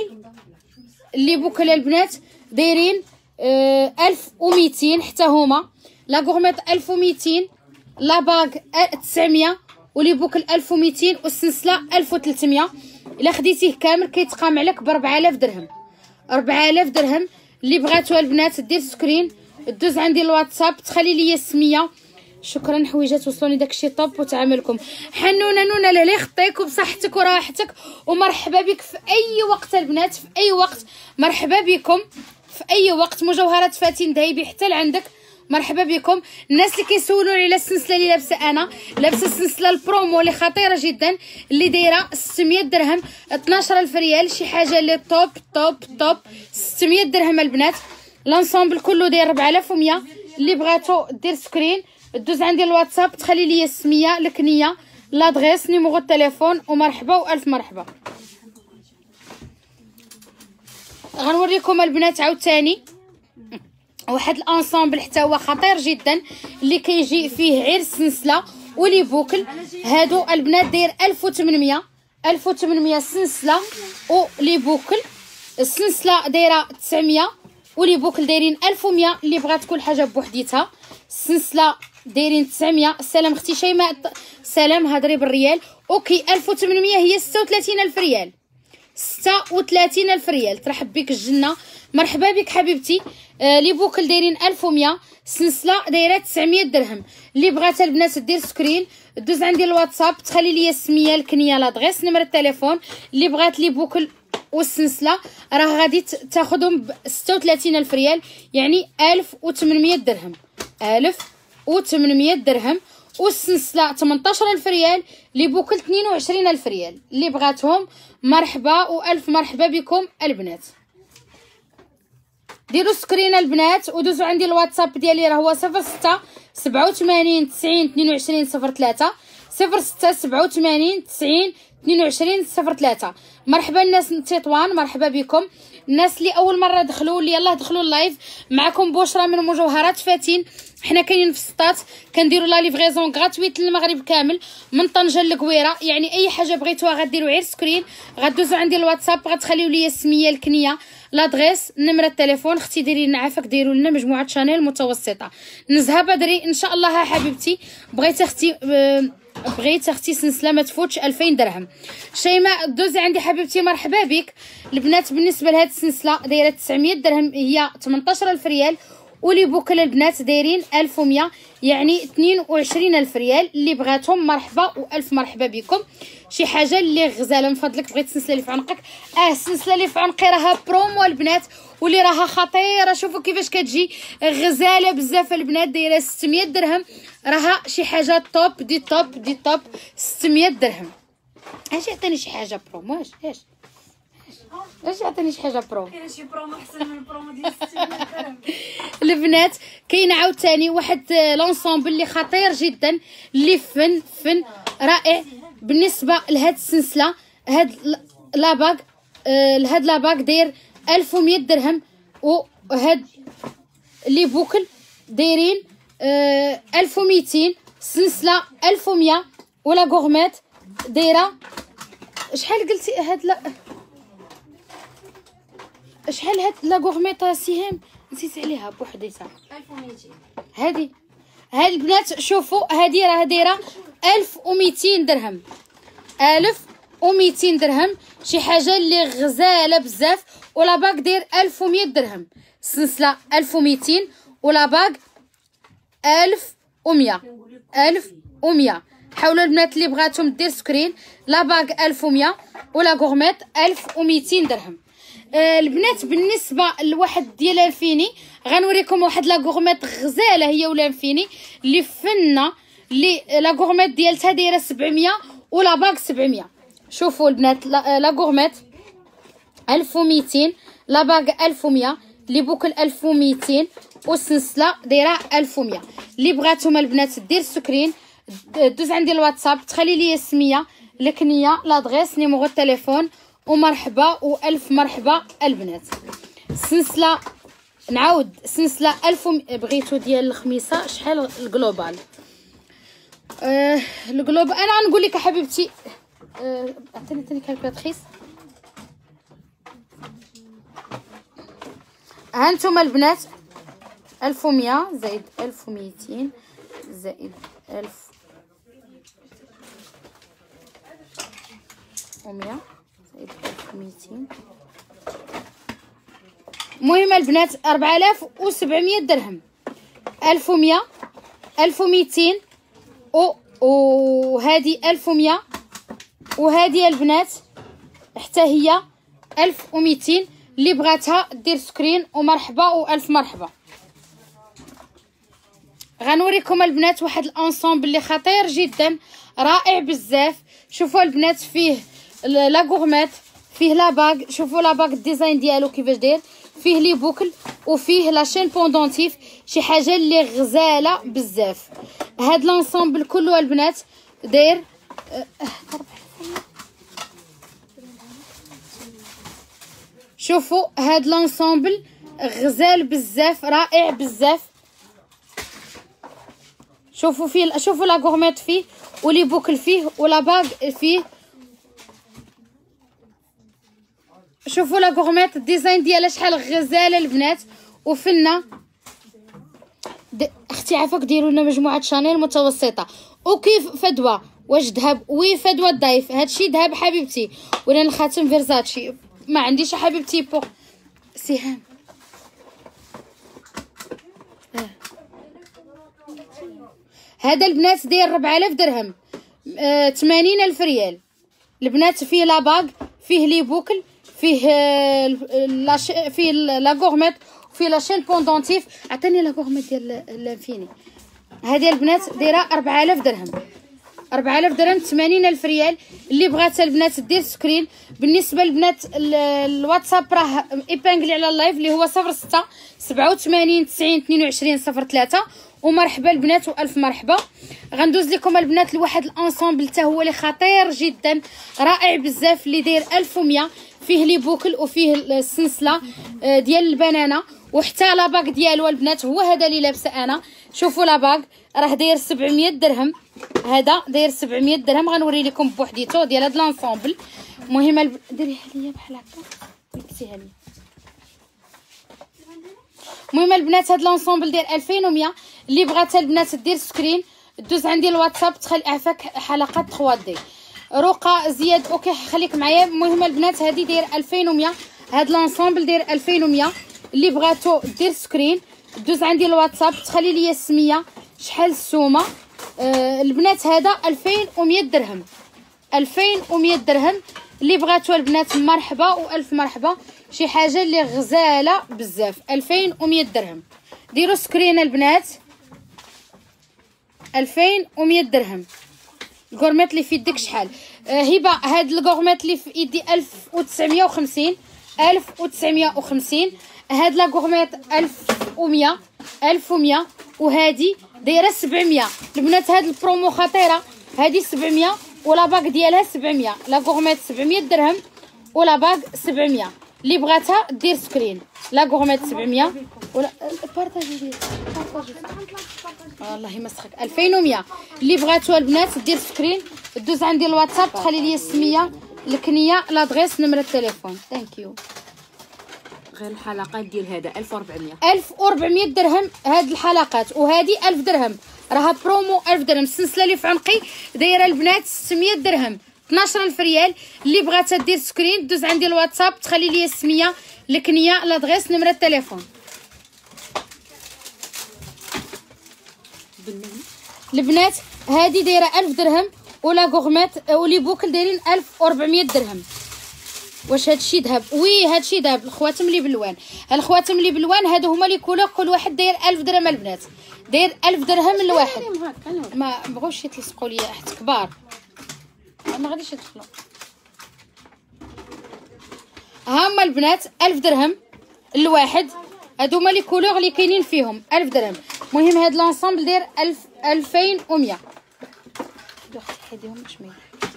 بوكل البنات دايرين 1200 حتى هما. لا غورميط 1200. لا باغ 900 ولي بوكل 1200 والسلسله 1300. الا خديتيه كامل كيتقام عليك ب 4000 درهم. 4000 درهم. اللي بغاتوها البنات دير سكرين دوز عندي الواتساب تخلي لي السميه. شكرا حويجات وصلوني داكشي طوب وتعاملكم. حنونه نونه لا يخطيك وبصحتك وراحتك ومرحبا بك في اي وقت البنات في اي وقت. مرحبا بكم في اي وقت. مجوهرات فاتن ذهبي حتى لعندك. مرحبا بكم. الناس اللي كيسولوني على السلسله اللي لابسه انا لابسه السلسله البرومو اللي خطيره جدا اللي دايره 600 درهم 12000 ريال. شي حاجه اللي توب توب توب. 600 درهم البنات. لانسامبل كله داير 4100. اللي بغاتو دير سكرين دوز عندي الواتساب تخلي لي السميه الكنيه لادغيس نيميرو التليفون ومرحبا والف مرحبا. غنوريكم البنات عاوتاني واحد الانسامبل حتى هو خطير جدا اللي كيجي فيه غير السلسله ولي بوكل. هادو البنات داير 1800 السلسله ولي بوكل. السلسله دايره 900 ولي بوكل دايرين 1100. اللي بغات كل حاجه بوحديتها. السلسله دايرين 900. سلام اختي شيماء. سلام هضري بالريال. اوكي 1800 هي 36000 ريال. 36000 ريال. ترحب بك الجنه. مرحبا بك حبيبتي. لي بوكل دايرين 1100. السلسله دايره 900 درهم. اللي بغات البنات دير سكرين دوز عندي الواتساب تخلي لي السميه الكنيه لادغيس نمر التليفون. اللي بغات لي بوكل والسلسله راه غادي تاخذهم ب 36000 ريال يعني 1800 درهم. 1800 درهم. والسلسله 18000 ريال. لي بوكل 22000 ريال. اللي بغاتهم مرحبا والف مرحبا بكم البنات. ديروا سكرين البنات ودوزوا عندي الواتساب ديالي راه هو 06 87 90 22 03 06 87 90 22 03. مرحبا الناس من تطوان مرحبا بكم. الناس اللي اول مره دخلوا اللي يلاه دخلوا اللايف معكم بشرى من مجوهرات فاتن. حنا كاينين في السطات كنديروا لا ليفريزون غراتويت للمغرب كامل من طنجه للقويره. يعني اي حاجه بغيتوها غديروا غير سكرين غدوزوا عندي الواتساب غتخليو لي السميه الكنيه لادغيس نمره التليفون. اختي ديري لنا عافاك ديروا لنا مجموعه شانيل متوسطه. نزهه بدري ان شاء الله حبيبتي. بغيت اختي سلسله ما تفوتش 2000 درهم. شيماء دوزي عندي حبيبتي مرحبا بك. البنات بالنسبه لهاد السلسله دايره 900 درهم هي 18000 ريال. ولي بوكل البنات دايرين 1100 يعني 22000 ريال. اللي بغاتهم مرحبا والف مرحبا بكم. شي حاجه اللي غزاله من فضلك بغيت السلسله اللي في عنقك. السلسله اللي في عنقي راها برومو البنات واللي راها خطيره. شوفوا كيفاش كتجي غزاله بزاف البنات دايره 600 درهم. راها شي حاجه توب دي توب دي توب. 600 درهم. اش عطيني شي حاجه برومو. اش عطيني شي حاجه برومو. كاين شي برومو احسن من البرومو ديال 600 درهم. البنات كاين عاوتاني واحد لونسومبل اللي خطير جدا اللي فن رائع بالنسبه لهاد السلسله. هاد لاباغ هاد لاباغ داير 1100 درهم. وهاد لي بوكل دايرين 1200. السلسله 1100 ولا غورميت دايره شحال قلتي هاد لا شحال هاد لا غورميط سيهام نسيت عليها بوحديتها 1200. هاد البنات شوفوا هادي راه دايره 1200 درهم. 1200 درهم. شي حاجه اللي غزاله بزاف. ولا باك داير 1100 درهم. السلسله 1200 ولا باك 1100. 1100. حاولوا البنات اللي بغاتهم دير سكرين. لا باك 1100 ولا غورميط 1200 درهم. البنات بالنسبه لواحد ديال الفيني غنوريكم واحد لا غورميط غزاله هي ولا الفيني اللي فنه اللي لا غورميط ديالتها دايره 700 ولا باك 700. شوفوا البنات لا غورميط 1200 لا باك 1100. لي بوكل 1200 والسلسله دايره 1100. اللي بغاتهم البنات دير سكرين دوز عندي الواتساب، تخلي لي السميه الكنيه لادغيس نيميرو التليفون، ومرحبا والف مرحبا البنات. السلسله نعاود سلسله 1000 بغيتو ديال الخميسه شحال الجلوبال؟ الجلوبال انا غنقول لك حبيبتي عطيني كالكولاتريس. ها انتم البنات 1100 زائد 1200 زائد 1100 زائد 1200. المهم البنات 4700 درهم. 1100 1200 وهذه 1100 وهذه البنات حتى هي 1200. اللي بغاتها دير سكرين ومرحبا والف مرحبا. غنوريكم البنات واحد الانصامبل اللي خطير جدا رائع بزاف. شوفوا البنات فيه لا غورميت، فيه لا باغ، شوفوا لا باغ الديزاين ديالو كيفاش داير، فيه لي بوكل وفيه لا شين بوندونتيف، شي حاجه اللي غزاله بزاف. هاد لانصامبل كله البنات داير شوفوا هاد لانصامبل غزال بزاف رائع بزاف. شوفوا فيه، شوفوا لا غورميت فيه ولي بوكل فيه ولا باغ فيه. شوفوا لا غورميت الديزاين ديالها شحال غزاله البنات وفنه. اختي عافاك ديروا لنا مجموعه شانيل متوسطه. وكيف فدوى واش ذهب؟ وي فدوى الضيف هادشي ذهب حبيبتي، ولا الخاتم فيرزاتشي ما عنديش حبيبتي بو سهام. هذا البنات داير 4000 درهم، 80,000 ريال البنات. فيه لا باغ، فيه لي بوكل، فيه فيه لا غورميت، وفيه لا شين بوندونتيف. عطيني لا غورميت ديال لانفيني. هذه البنات دايره 4000 درهم، 4000 درهم، 80,000 ريال. اللي بغات البنات دير سكرين. بالنسبه للبنات الواتساب راه ايبانغلي على اللايف اللي هو 06 87 90 22 03. ومرحبا البنات والف مرحبا. غندوز لكم البنات لواحد الانصامبل حتى هو اللي خطير جدا رائع بزاف اللي داير 1100. فيه لي بوكل وفيه السلسله ديال البنانه وحتى لا باغ ديالو البنات هو هذا اللي لابسه انا. شوفوا لا باغ راه داير 700 درهم، هذا داير 700 درهم. غنوري لكم بوحديتو ديال هذا الانصامبل. المهم ديريها ليا بحال هكا لبسيها ليا. المهم البنات هاد الانصامبل داير 2100. اللي بغات البنات دير سكرين دوز عندي الواتساب، تخلي عفاك حلقات 3 دي. رقى زياد اوكي خليك معايا. المهم البنات هادي داير 2100، هاد الانصامبل داير 2100. اللي بغاتو دير سكرين دوز عندي الواتساب، تخلي لي السميه شحال السومه. البنات هذا 2100 درهم، 2100 درهم. اللي بغاتو البنات مرحبا والف مرحبا، شي حاجه اللي غزاله بزاف. 2100 درهم. ديروا سكرين البنات 2100 درهم. الكورميت اللي في يدك شحال؟ هبه هاد الكورميت اللي في يدي 1950 1950. هاد لا كورميت 1100 1100 وهادي دايره 700 البنات. هاد البرومو خطيره، هادي 700 ولا باغ ديالها 700. لا كورميت 700 درهم ولا باغ 700. اللي بغاتها دير سكرين. لا كورميت 700 ولا بارطاجي والله ما سخك 2100. اللي بغاتو البنات دير سكرين دوز عندي الواتساب، تخلي لي السميه الكنيه لادغيس نمره التليفون. ثانك يو. غير الحلقات ديال هذا 1400 1400 درهم هاد الحلقات، وهادي 1000 درهم راها برومو 1000 درهم. السلسله اللي في عنقي دايره البنات 600 درهم، 12000 ريال. اللي بغاتها دير سكرين دوز عندي الواتساب، تخلي لي السميه الكنيه لادغيس نمره التليفون. البنات هادي دايره 1000 درهم ولا غورميت ولي بوكل دايرين 1400 درهم. واش هادشي ذهب؟ وي هادشي ذهب. الخواتم اللي بالوان، الخواتم اللي بالوان هادو هما لي كولور، كل واحد داير 1000 درهم البنات، داير 1000 درهم الواحد. ما بغاوش يتلصقوا ليا حيت كبار ما غاديش يدخلوا. هما البنات 1000 درهم الواحد. هادو هما لي كولور اللي كاينين فيهم 1000 درهم. المهم هاد لونسومبل داير 2100. حيديهم شويه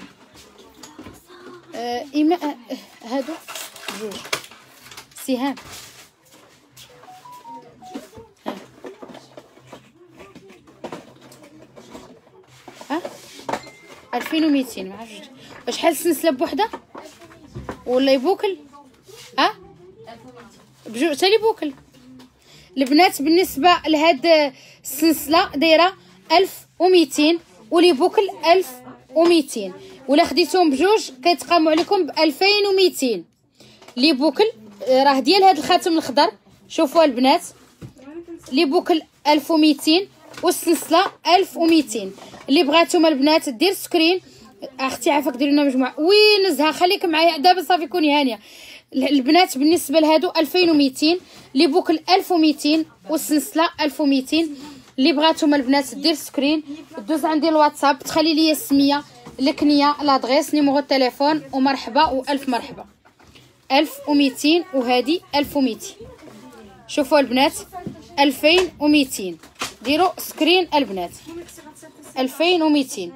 إيما هادو جوج سهام. ها 2200 ما عرفتش شحال السلسله بوحده ولا يبوكل. ها بجوج حتى لي بوكل. البنات بالنسبه لهاد السلسله دايره 1200 ولي بوكل 1200 ولا خديتهم بجوج كيتقاموا عليكم ب 2200. لي بوكل راه ديال هاد الخاتم الخضر. شوفوا البنات لي بوكل 1200 والسلسله 1200. اللي بغاتهم البنات دير سكرين. اختي عافاك ديروا لنا مجموعه. وي نزهه خليك معايا دابا صافي كوني هانيه. البنات بالنسبه لهادو 2200 لي بوكل 1200 والسلسله 1200. اللي بغاتهم البنات دير سكرين دوز عندي الواتساب تخلي لي السميه الكنيه لادريس نيميرو التليفون ومرحبا والف مرحبا. 1200 وهادي 1200. شوفوا البنات 2200 ديروا سكرين البنات 2200.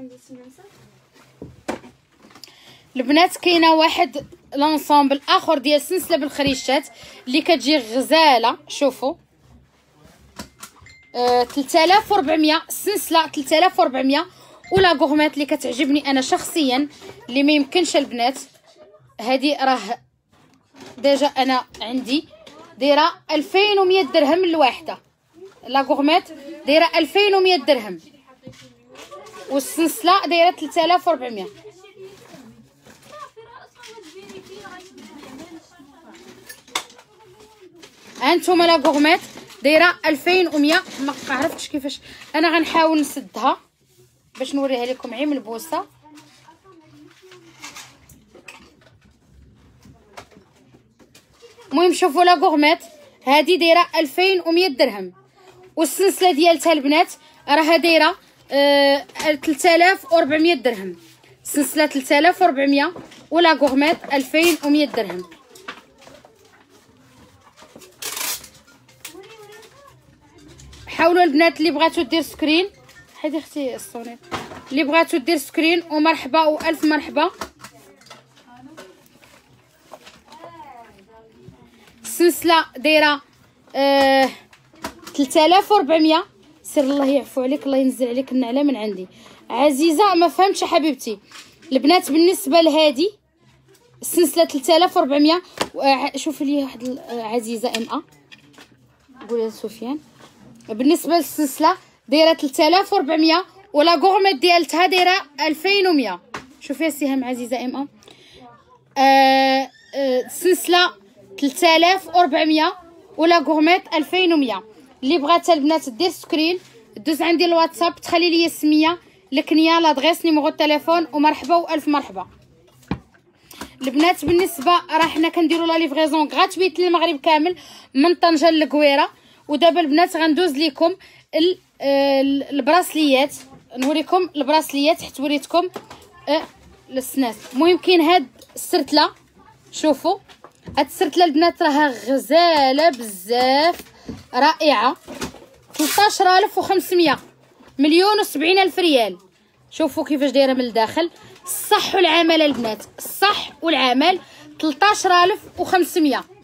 البنات كاينه واحد لونسومبل اخر ديال سلسله بالخريشات اللي كتجي غزاله. شوفوا 3400 السلسله 3400 ولا غورميت اللي كتعجبني انا شخصيا اللي ما يمكنش البنات. هذه راه ديجا انا عندي دايره 2100 درهم الواحده. لا غورميت دايره 2100 درهم والسلسله دايره 3400. هانتوما لا غورميت دايره 2100. ما عرفتش كيفاش انا غنحاول نسدها باش نوريها لكم عين ملبوسه. المهم شوفوا لا غورميت هذه دايره 2100 درهم والسلسله ديالتها البنات راها دايره 3400 درهم. السلسله 3400 ولا غورميت 2100 درهم. حاولوا البنات اللي بغاتو دير سكرين. حيدي اختي الصونيط اللي بغاتو دير سكرين ومرحبا والف مرحبا. السلسله دايره 3400. سير الله يعفو عليك الله ينزل عليك النعله من عندي. عزيزه ما فهمتش حبيبتي. البنات بالنسبه لهادي السلسله 3400. شوفي لي واحد عزيزه ام قولي لسفيان. بالنسبه للسلسله دايره 3400 ولا غورميت ديالتها دايره 2100. شوفي سهام عزيزه ام السلسله 3400 ولا غورميت 2100. اللي بغاتها البنات دير سكرين دوز عندي الواتساب تخلي لي السميه الكنيه لادريس نيميرو التليفون ومرحبا والف مرحبا. البنات بالنسبه راه حنا كنديروا لا ليفريزون غراتويت للمغرب كامل من طنجه للكويره. ودابا البنات غندوز لكم البراسليات نوريكم البراسليات حيت وريتكم السناس. المهم كاين هاد السرتله. شوفوا هاد السرتله البنات راها غزاله بزاف رائعه 13500 مليون و70 الف ريال. شوفوا كيفاش دايره من الداخل. الصح والعمل البنات الصح والعمل 13500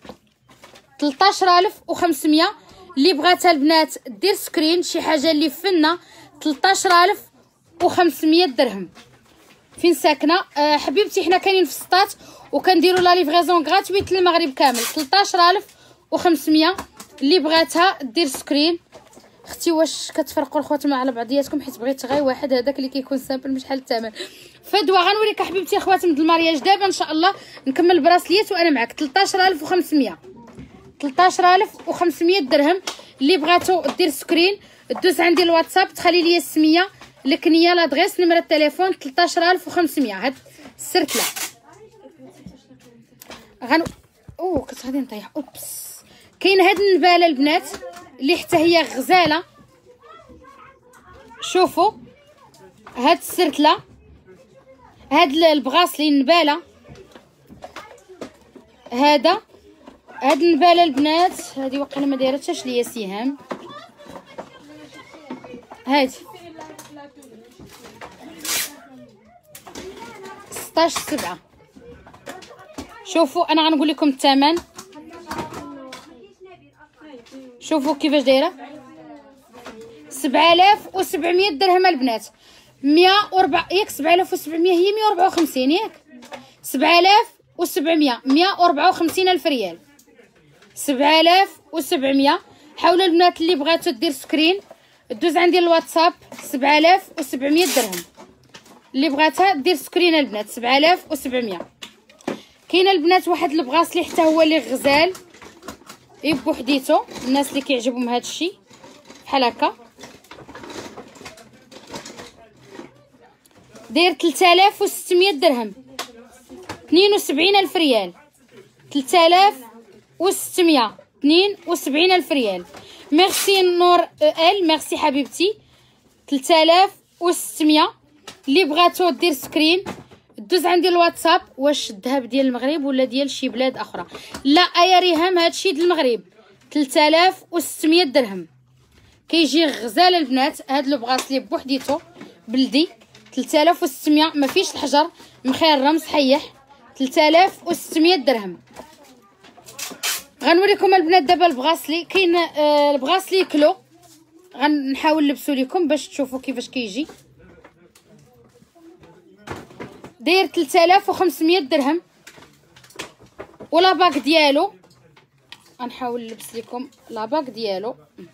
اللي بغاتها البنات دير سكرين شي حاجه اللي فنه 13500 درهم. فين ساكنه حبيبتي؟ حنا كاينين في سطات وكنديروا لا ليفريزون غراتويت للمغرب كامل 13500. اللي بغاتها دير سكرين. اختي واش كتفرقوا الخواتم على بعضياتكم حيت بغيت غير واحد هذاك اللي كيكون سامبل مش شحال الثمن. فدوى غنوريك حبيبتي الخواتم د المارياج دابا ان شاء الله نكمل البراسليات وانا معاك 13500 درهم. اللي بغاتو دير سكرين دوز عندي الواتساب تخلي لي السميه الكنيه لادريس نمره التليفون 13500. هاد السرتله كنت غادي نطيح اوبس. كاين هاد النباله البنات اللي حتى هي غزاله. شوفوا هاد السرتله هاد البغاصلي النباله هذا هاد النباله البنات هادي واقيلا ما دايرتهاش ليا سهام. هادي 16/7. شوفوا انا غنقول لكم الثمن، شوفوا كيفاش دايره. 7700 درهم البنات. 104 ياك 7700 هي 154 ياك 7700 154 الف ريال. 7700. حاولوا البنات اللي بغاتو دير سكرين دوز عندي الواتساب. 7700 درهم اللي بغاتها دير سكرين البنات. 7700. كاين البنات واحد البغاسلي حتى هو اللي غزال بوحديتو، الناس اللي كيعجبهم هذا الشيء بحال هكا داير 3600 درهم. 72 الف ريال. 3672 الف ريال. ميرسي نور ال، ميرسي حبيبتي. 3600. اللي بغاتو دير سكرين دوز عندي الواتساب. واش الذهب ديال المغرب ولا ديال شي بلاد اخرى؟ لا ايا ريهام هادشي ديال المغرب. 3600 درهم كيجي غزال البنات. هاد لو بغاسلي بوحديتو بلدي 3600 ما فيش الحجر، مخيرم صحيح. 3600 درهم. غنوريكم البنات دابا البغاسلي. كاين البغاسلي كلو، غنحاول نلبسو لكم باش تشوفوا كيفاش كيجي. داير 3500 درهم ولا باك ديالو. غنحاول نلبس لكم لا باك ديالو.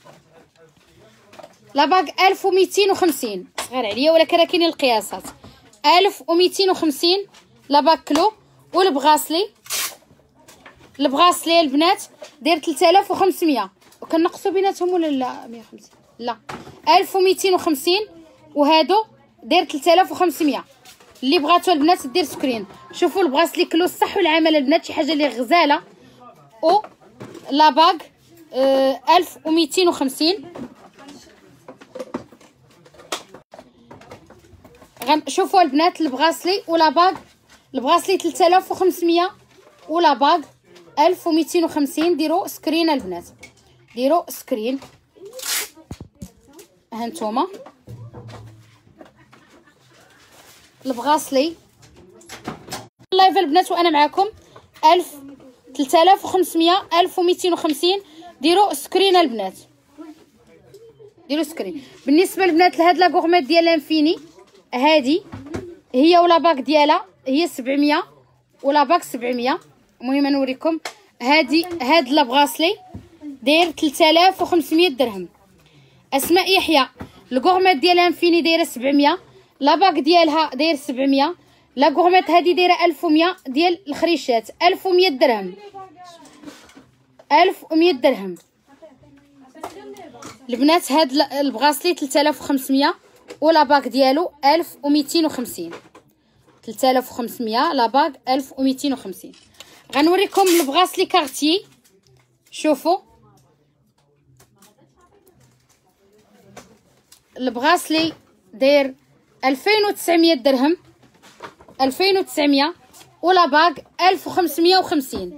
لا باك 1250 صغير عليا ولكن راه كاينين القياسات. 1250 لا باك كلو. والبغاسلي البغاسلي البنات داير 3500 وكنقصوا بيناتهم ولا لا 150 لا 1250 وهادو داير 3500. اللي بغاتو البنات دير سكرين. شوفوا البغاسلي كلو الصح والعمل البنات شي حاجه اللي غزاله. او لا باغ 1250. شوفوا البنات البغاسلي ولا باغ. البغاسلي 3500 ولا باغ 1250. ديروا سكرين البنات، ديروا سكرين. ها نتوما البغاسلي لايف البنات وانا معاكم. 3500 1250. ديروا سكرين البنات، ديروا سكرين. بالنسبه للبنات لهاد لا غورميت ديال لانفيني هادي هي ولا باك ديالها هي 700 ولا باك 700. المهم نوريكم هادي. هاد لا بغاسلي داير 3500 درهم. اسماء يحيى الغورميت ديال لانفيني دايره 700. لا باك ديالها داير 700. لا غورميت هادي دايره 1100 ديال الخريشات. 1100 درهم. 1100 درهم البنات. هاد البغاسلي 3500 ولا باك ديالو 1250. 3500 لا باك 1250. غنوريكم البغاسلي كارتي. شوفوا البغاسلي داير 2900 درهم. 2900 ولا باك 1550.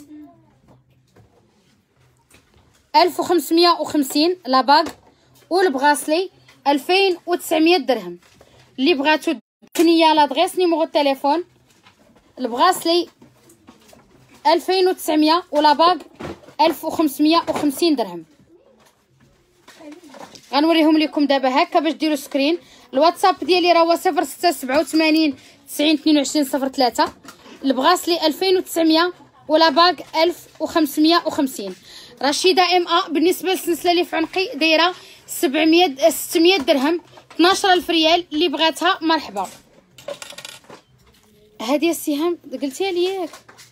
1550 لا باك. والبغاسلي 2900 درهم. اللي بغاتو كنيه لادغيس نيميرو التليفون. البغاسلي 2900 ولا باك 1550 درهم. غنوريهم لكم دابا هكا باش ديروا سكرين. الواتساب ديالي راه هو 0687 90 22 03. البغاسلي 2900 ولا باك 1550. رشيده ام ا بالنسبه للسلسله اللي في عنقي دايره 600 درهم. 12000 ريال. اللي بغاتها مرحبا. هذه السهام قلتيها لي ياك.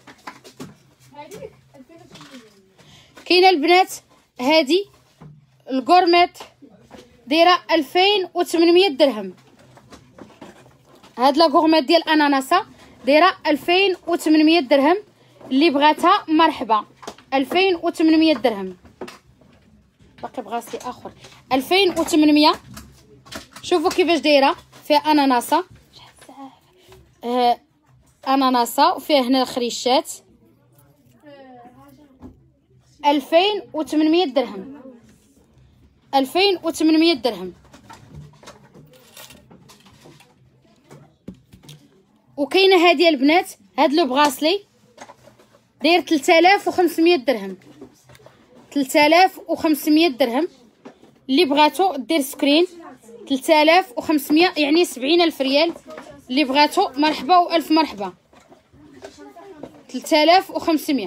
كاينه البنات هذه الغورميت دايره 2800 درهم. هاد لا غورميت ديال اناناسه دايره 2800 درهم. اللي بغاتها مرحبا. 2800 درهم. باقي بغاسلي اخر 2800. شوفوا كيفاش دايره. فيها اناناسه اناناسه وفيها هنا الخريشات. 2800 درهم. 2800 درهم. وكاينه هذه البنات، هاد لو بغاسلي داير 3500 درهم. 3500 درهم. اللي بغاتو دير سكرين. 3500 يعني 70,000 ريال. اللي بغاتو مرحبا والف مرحبا. 3500.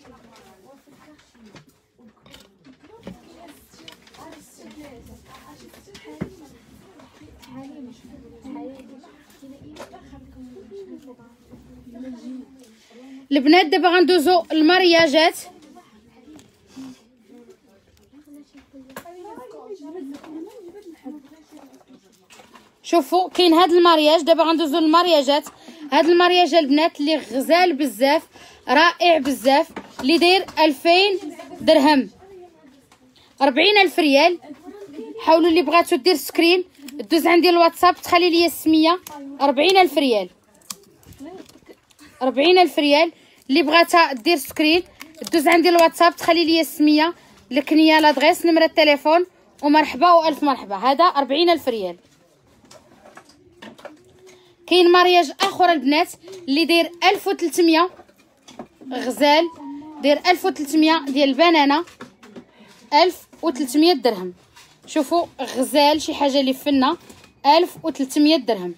البنات دابا غندوزو المارياجات. شوفوا كاين هاد المارياج. دابا غندوزو للمارياجات. هاد المارياج البنات اللي غزال بزاف، رائع بزاف، اللي داير 2000 درهم، 40,000 ريال. حاولوا اللي بغاتو دير سكرين دوز عندي الواتساب تخلي لي السميه. 40,000 ريال. 40,000 ريال. اللي بغاتها دير سكرين دوز عندي الواتساب تخلي لي السميه، الكنيه، لادغيس، نمره التليفون، ومرحبا والف مرحبا. هذا 40,000 ريال. كاين مارياج اخر البنات اللي داير 1300 غزال، داير 1300 ديال البنانه، 1300 درهم. شوفوا غزال شي حاجه اللي فنه، 1300 درهم.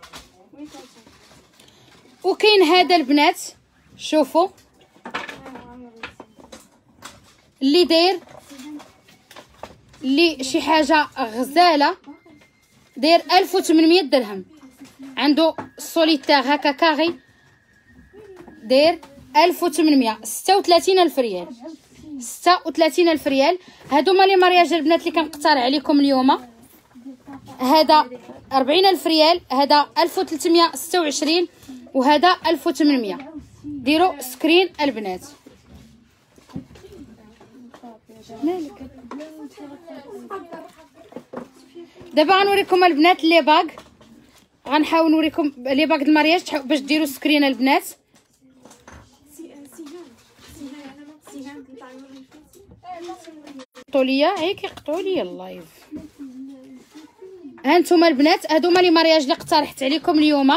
وكاين هذا البنات، شوفوا اللي داير اللي شي حاجه غزاله، داير 1800 درهم. عنده سوليتير هكا كاغي، داير 1800. 36,000 ريال. 36,000 ريال. هادو هما لي مارياج البنات اللي كنقترح عليكم اليوم. هذا 40,000 ريال، هذا 1326، وهذا 1800. ديروا سكرين البنات. دابا غنوريكم البنات لي باغ. غنحاول نوريكم لي باغ د المارياج باش ديروا سكرين البنات. قطعوا ليا هي كيقطعوا ليا اللايف. ها نتوما البنات، هادو هما لي مارياج اللي اقترحت عليكم اليوم.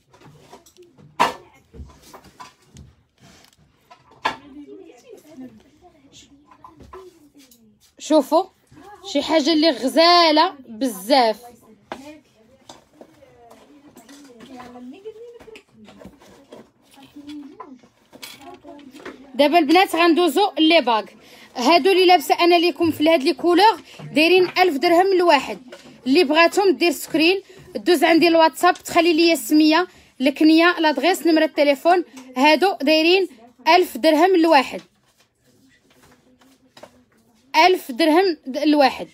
شوفوا شي حاجه اللي غزاله بزاف. دابا البنات غندوزو لي باغ. هادو اللي لابسه انا ليكم في هاد لي كولور دايرين 1000 درهم الواحد. اللي بغاتهم دير سكرين دوز عندي الواتساب تخلي لي السميه، الكنيه، لادغيس، نمره التليفون. هادو دايرين 1000 درهم الواحد. 1000 درهم الواحد.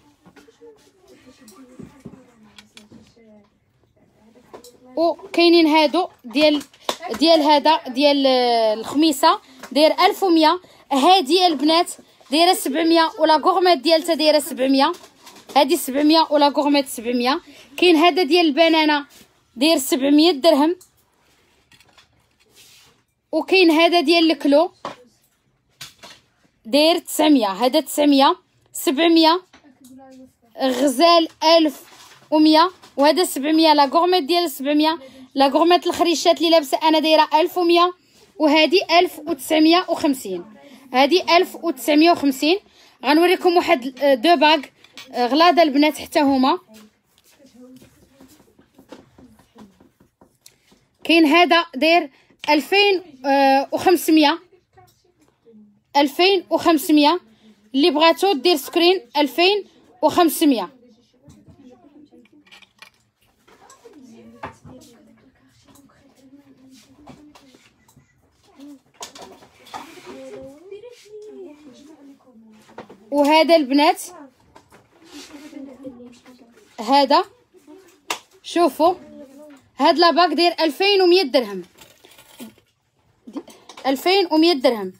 وكاينين هادو ديال هذا ديال الخميسه داير 1100. هادي البنات دايره 700، ولا غورميت ديالتها دايره 700. هادي 700 ولا غورميت 700. كاين هذا ديال البنانه داير 700 درهم. وكاين هذا ديال الكلو داير 900. هذا 900. 700 غزال 1100. وهذا 700 لا غورميت ديال 700. لا غورميت الخريشات اللي لابسه انا دايره 1100. وهذه 1950. هذه 1950. غنوريكم واحد دو باغ غلاده البنات حتى هما. كاين هذا داير 2500. 2500. اللي بغاتو دير سكرين 2500. وهذا البنات هذا شوفوا هاد لاباك داير 2100 درهم. 2100 درهم.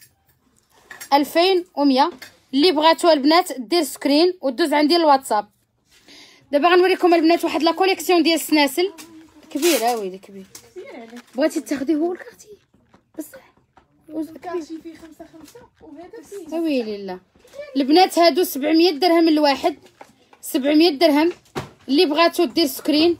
2100. اللي بغاتو البنات دير سكرين ودوز عندي الواتساب. دابا غنوريكم البنات واحد لا كوليكسيون ديال السناسل كبيره. ويلي كبير. بغيتي تاخدي هو الكارتي بصح الكاشي فيه 5 وهذا فيه ويلي لا. البنات هادو 700 درهم الواحد، 700 درهم. اللي بغاتو دير سكرين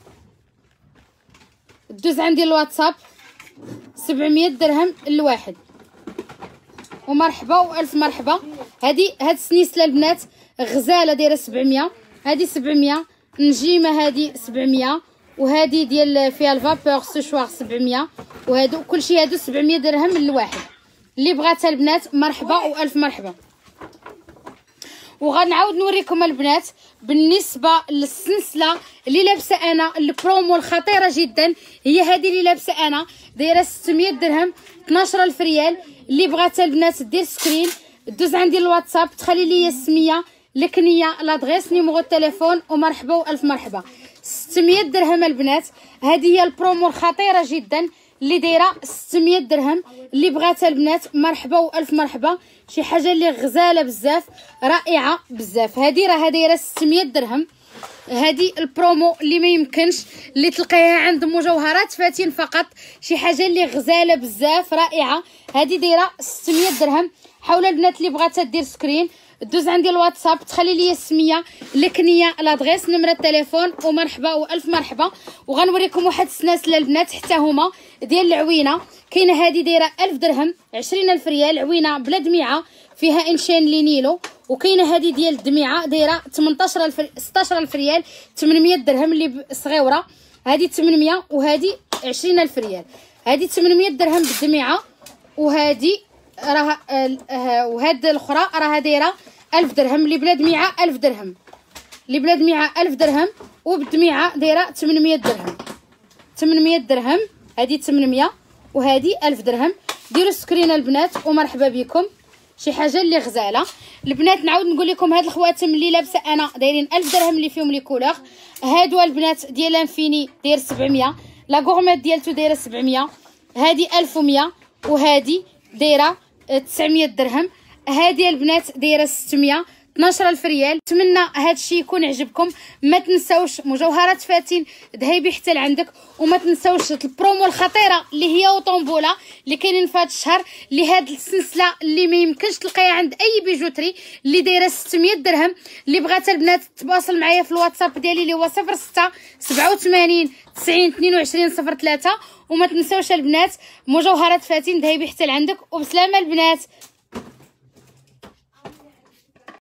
دوز عندي الواتساب، 700 درهم الواحد. ومرحبا والف مرحبا. هاد السنيسله البنات غزاله دايره 700، هادي 700 نجيمه، هادي 700، وهادي ديال فيها الفابور سوشوار 700، وهادو كلشي هادو 700 درهم الواحد. اللي بغاتها البنات مرحبا والف مرحبا. وغنعاود نوريكم البنات بالنسبه للسلسله اللي لابسه انا البرومو الخطيره جدا، هي هذه اللي لابسه انا دايره 600 درهم 12000 ريال. اللي بغاتها البنات دير سكرين دوز عندي الواتساب، تخلي لي السميه الكنيه لادغيس نيميرو التليفون، ومرحبا والف مرحبا. 600 درهم البنات، هذه هي البرومو الخطيره جدا اللي دايره 600 درهم. اللي بغاتها البنات مرحبا والف مرحبا. شي حاجه اللي غزاله بزاف، رائعه بزاف. هذه راه دايره 600 درهم. هذه البرومو اللي ما يمكنش اللي تلقايها عند مجوهرات فاتن فقط، شي حاجه اللي غزاله بزاف رائعه. هذه دايره 600 درهم. حاول البنات اللي بغاتها دير سكرين دوز عندي الواتساب، تخلي لي السميه الكنيه لادغيس نمره التليفون، ومرحبا والف مرحبا. وغنوريكم واحد السناسله البنات حتى هما ديال العوينه. كاينه هذه دايره 1000 درهم 20000 ريال، عوينه بلا دميعه فيها انشان لينيلو. وكاينه هذه ديال الدميعه دايره 16000 ريال 800 درهم اللي صغيره، هذه 800 وهذه 20000 ريال. هذه 800 درهم بالدميعه، وهذه راه وهاد الاخرى راه دايره 1000 درهم اللي بلا دميعه، 1000 درهم اللي بلا دميعه 1000 درهم، وبالدميعه دايره 800 درهم 800 درهم. هذه 800 وهذه 1000 درهم. ديروا سكرين البنات ومرحبا بكم. شي حاجه اللي غزاله البنات. نعاود نقول لكم هاد الخواتم اللي لابسه انا دايرين 1000 درهم اللي فيهم لي كولور. هادو البنات ديال لانفيني داير 700، لا غورميت ديالتو دايره 700، هادي 1100، وهادي دايره 900 درهم. هادي البنات دايره 600 12000 ريال. نتمنى هذا الشيء يكون عجبكم. ما تنساوش مجوهرات فاتن ذهبي حتى لعندك، وما تنساوش البرومو الخطيره اللي هي وطنبوله اللي كاينين في هذا الشهر، لهاد السلسله اللي ما يمكنش تلقايها عند اي بيجوتري، اللي دايره 600 درهم. اللي بغات البنات تواصل معايا في الواتساب ديالي اللي هو 06 87 90 22 03. وما تنساوش البنات مجوهرات فاتن ذهبي حتى لعندك. وبسلامه البنات.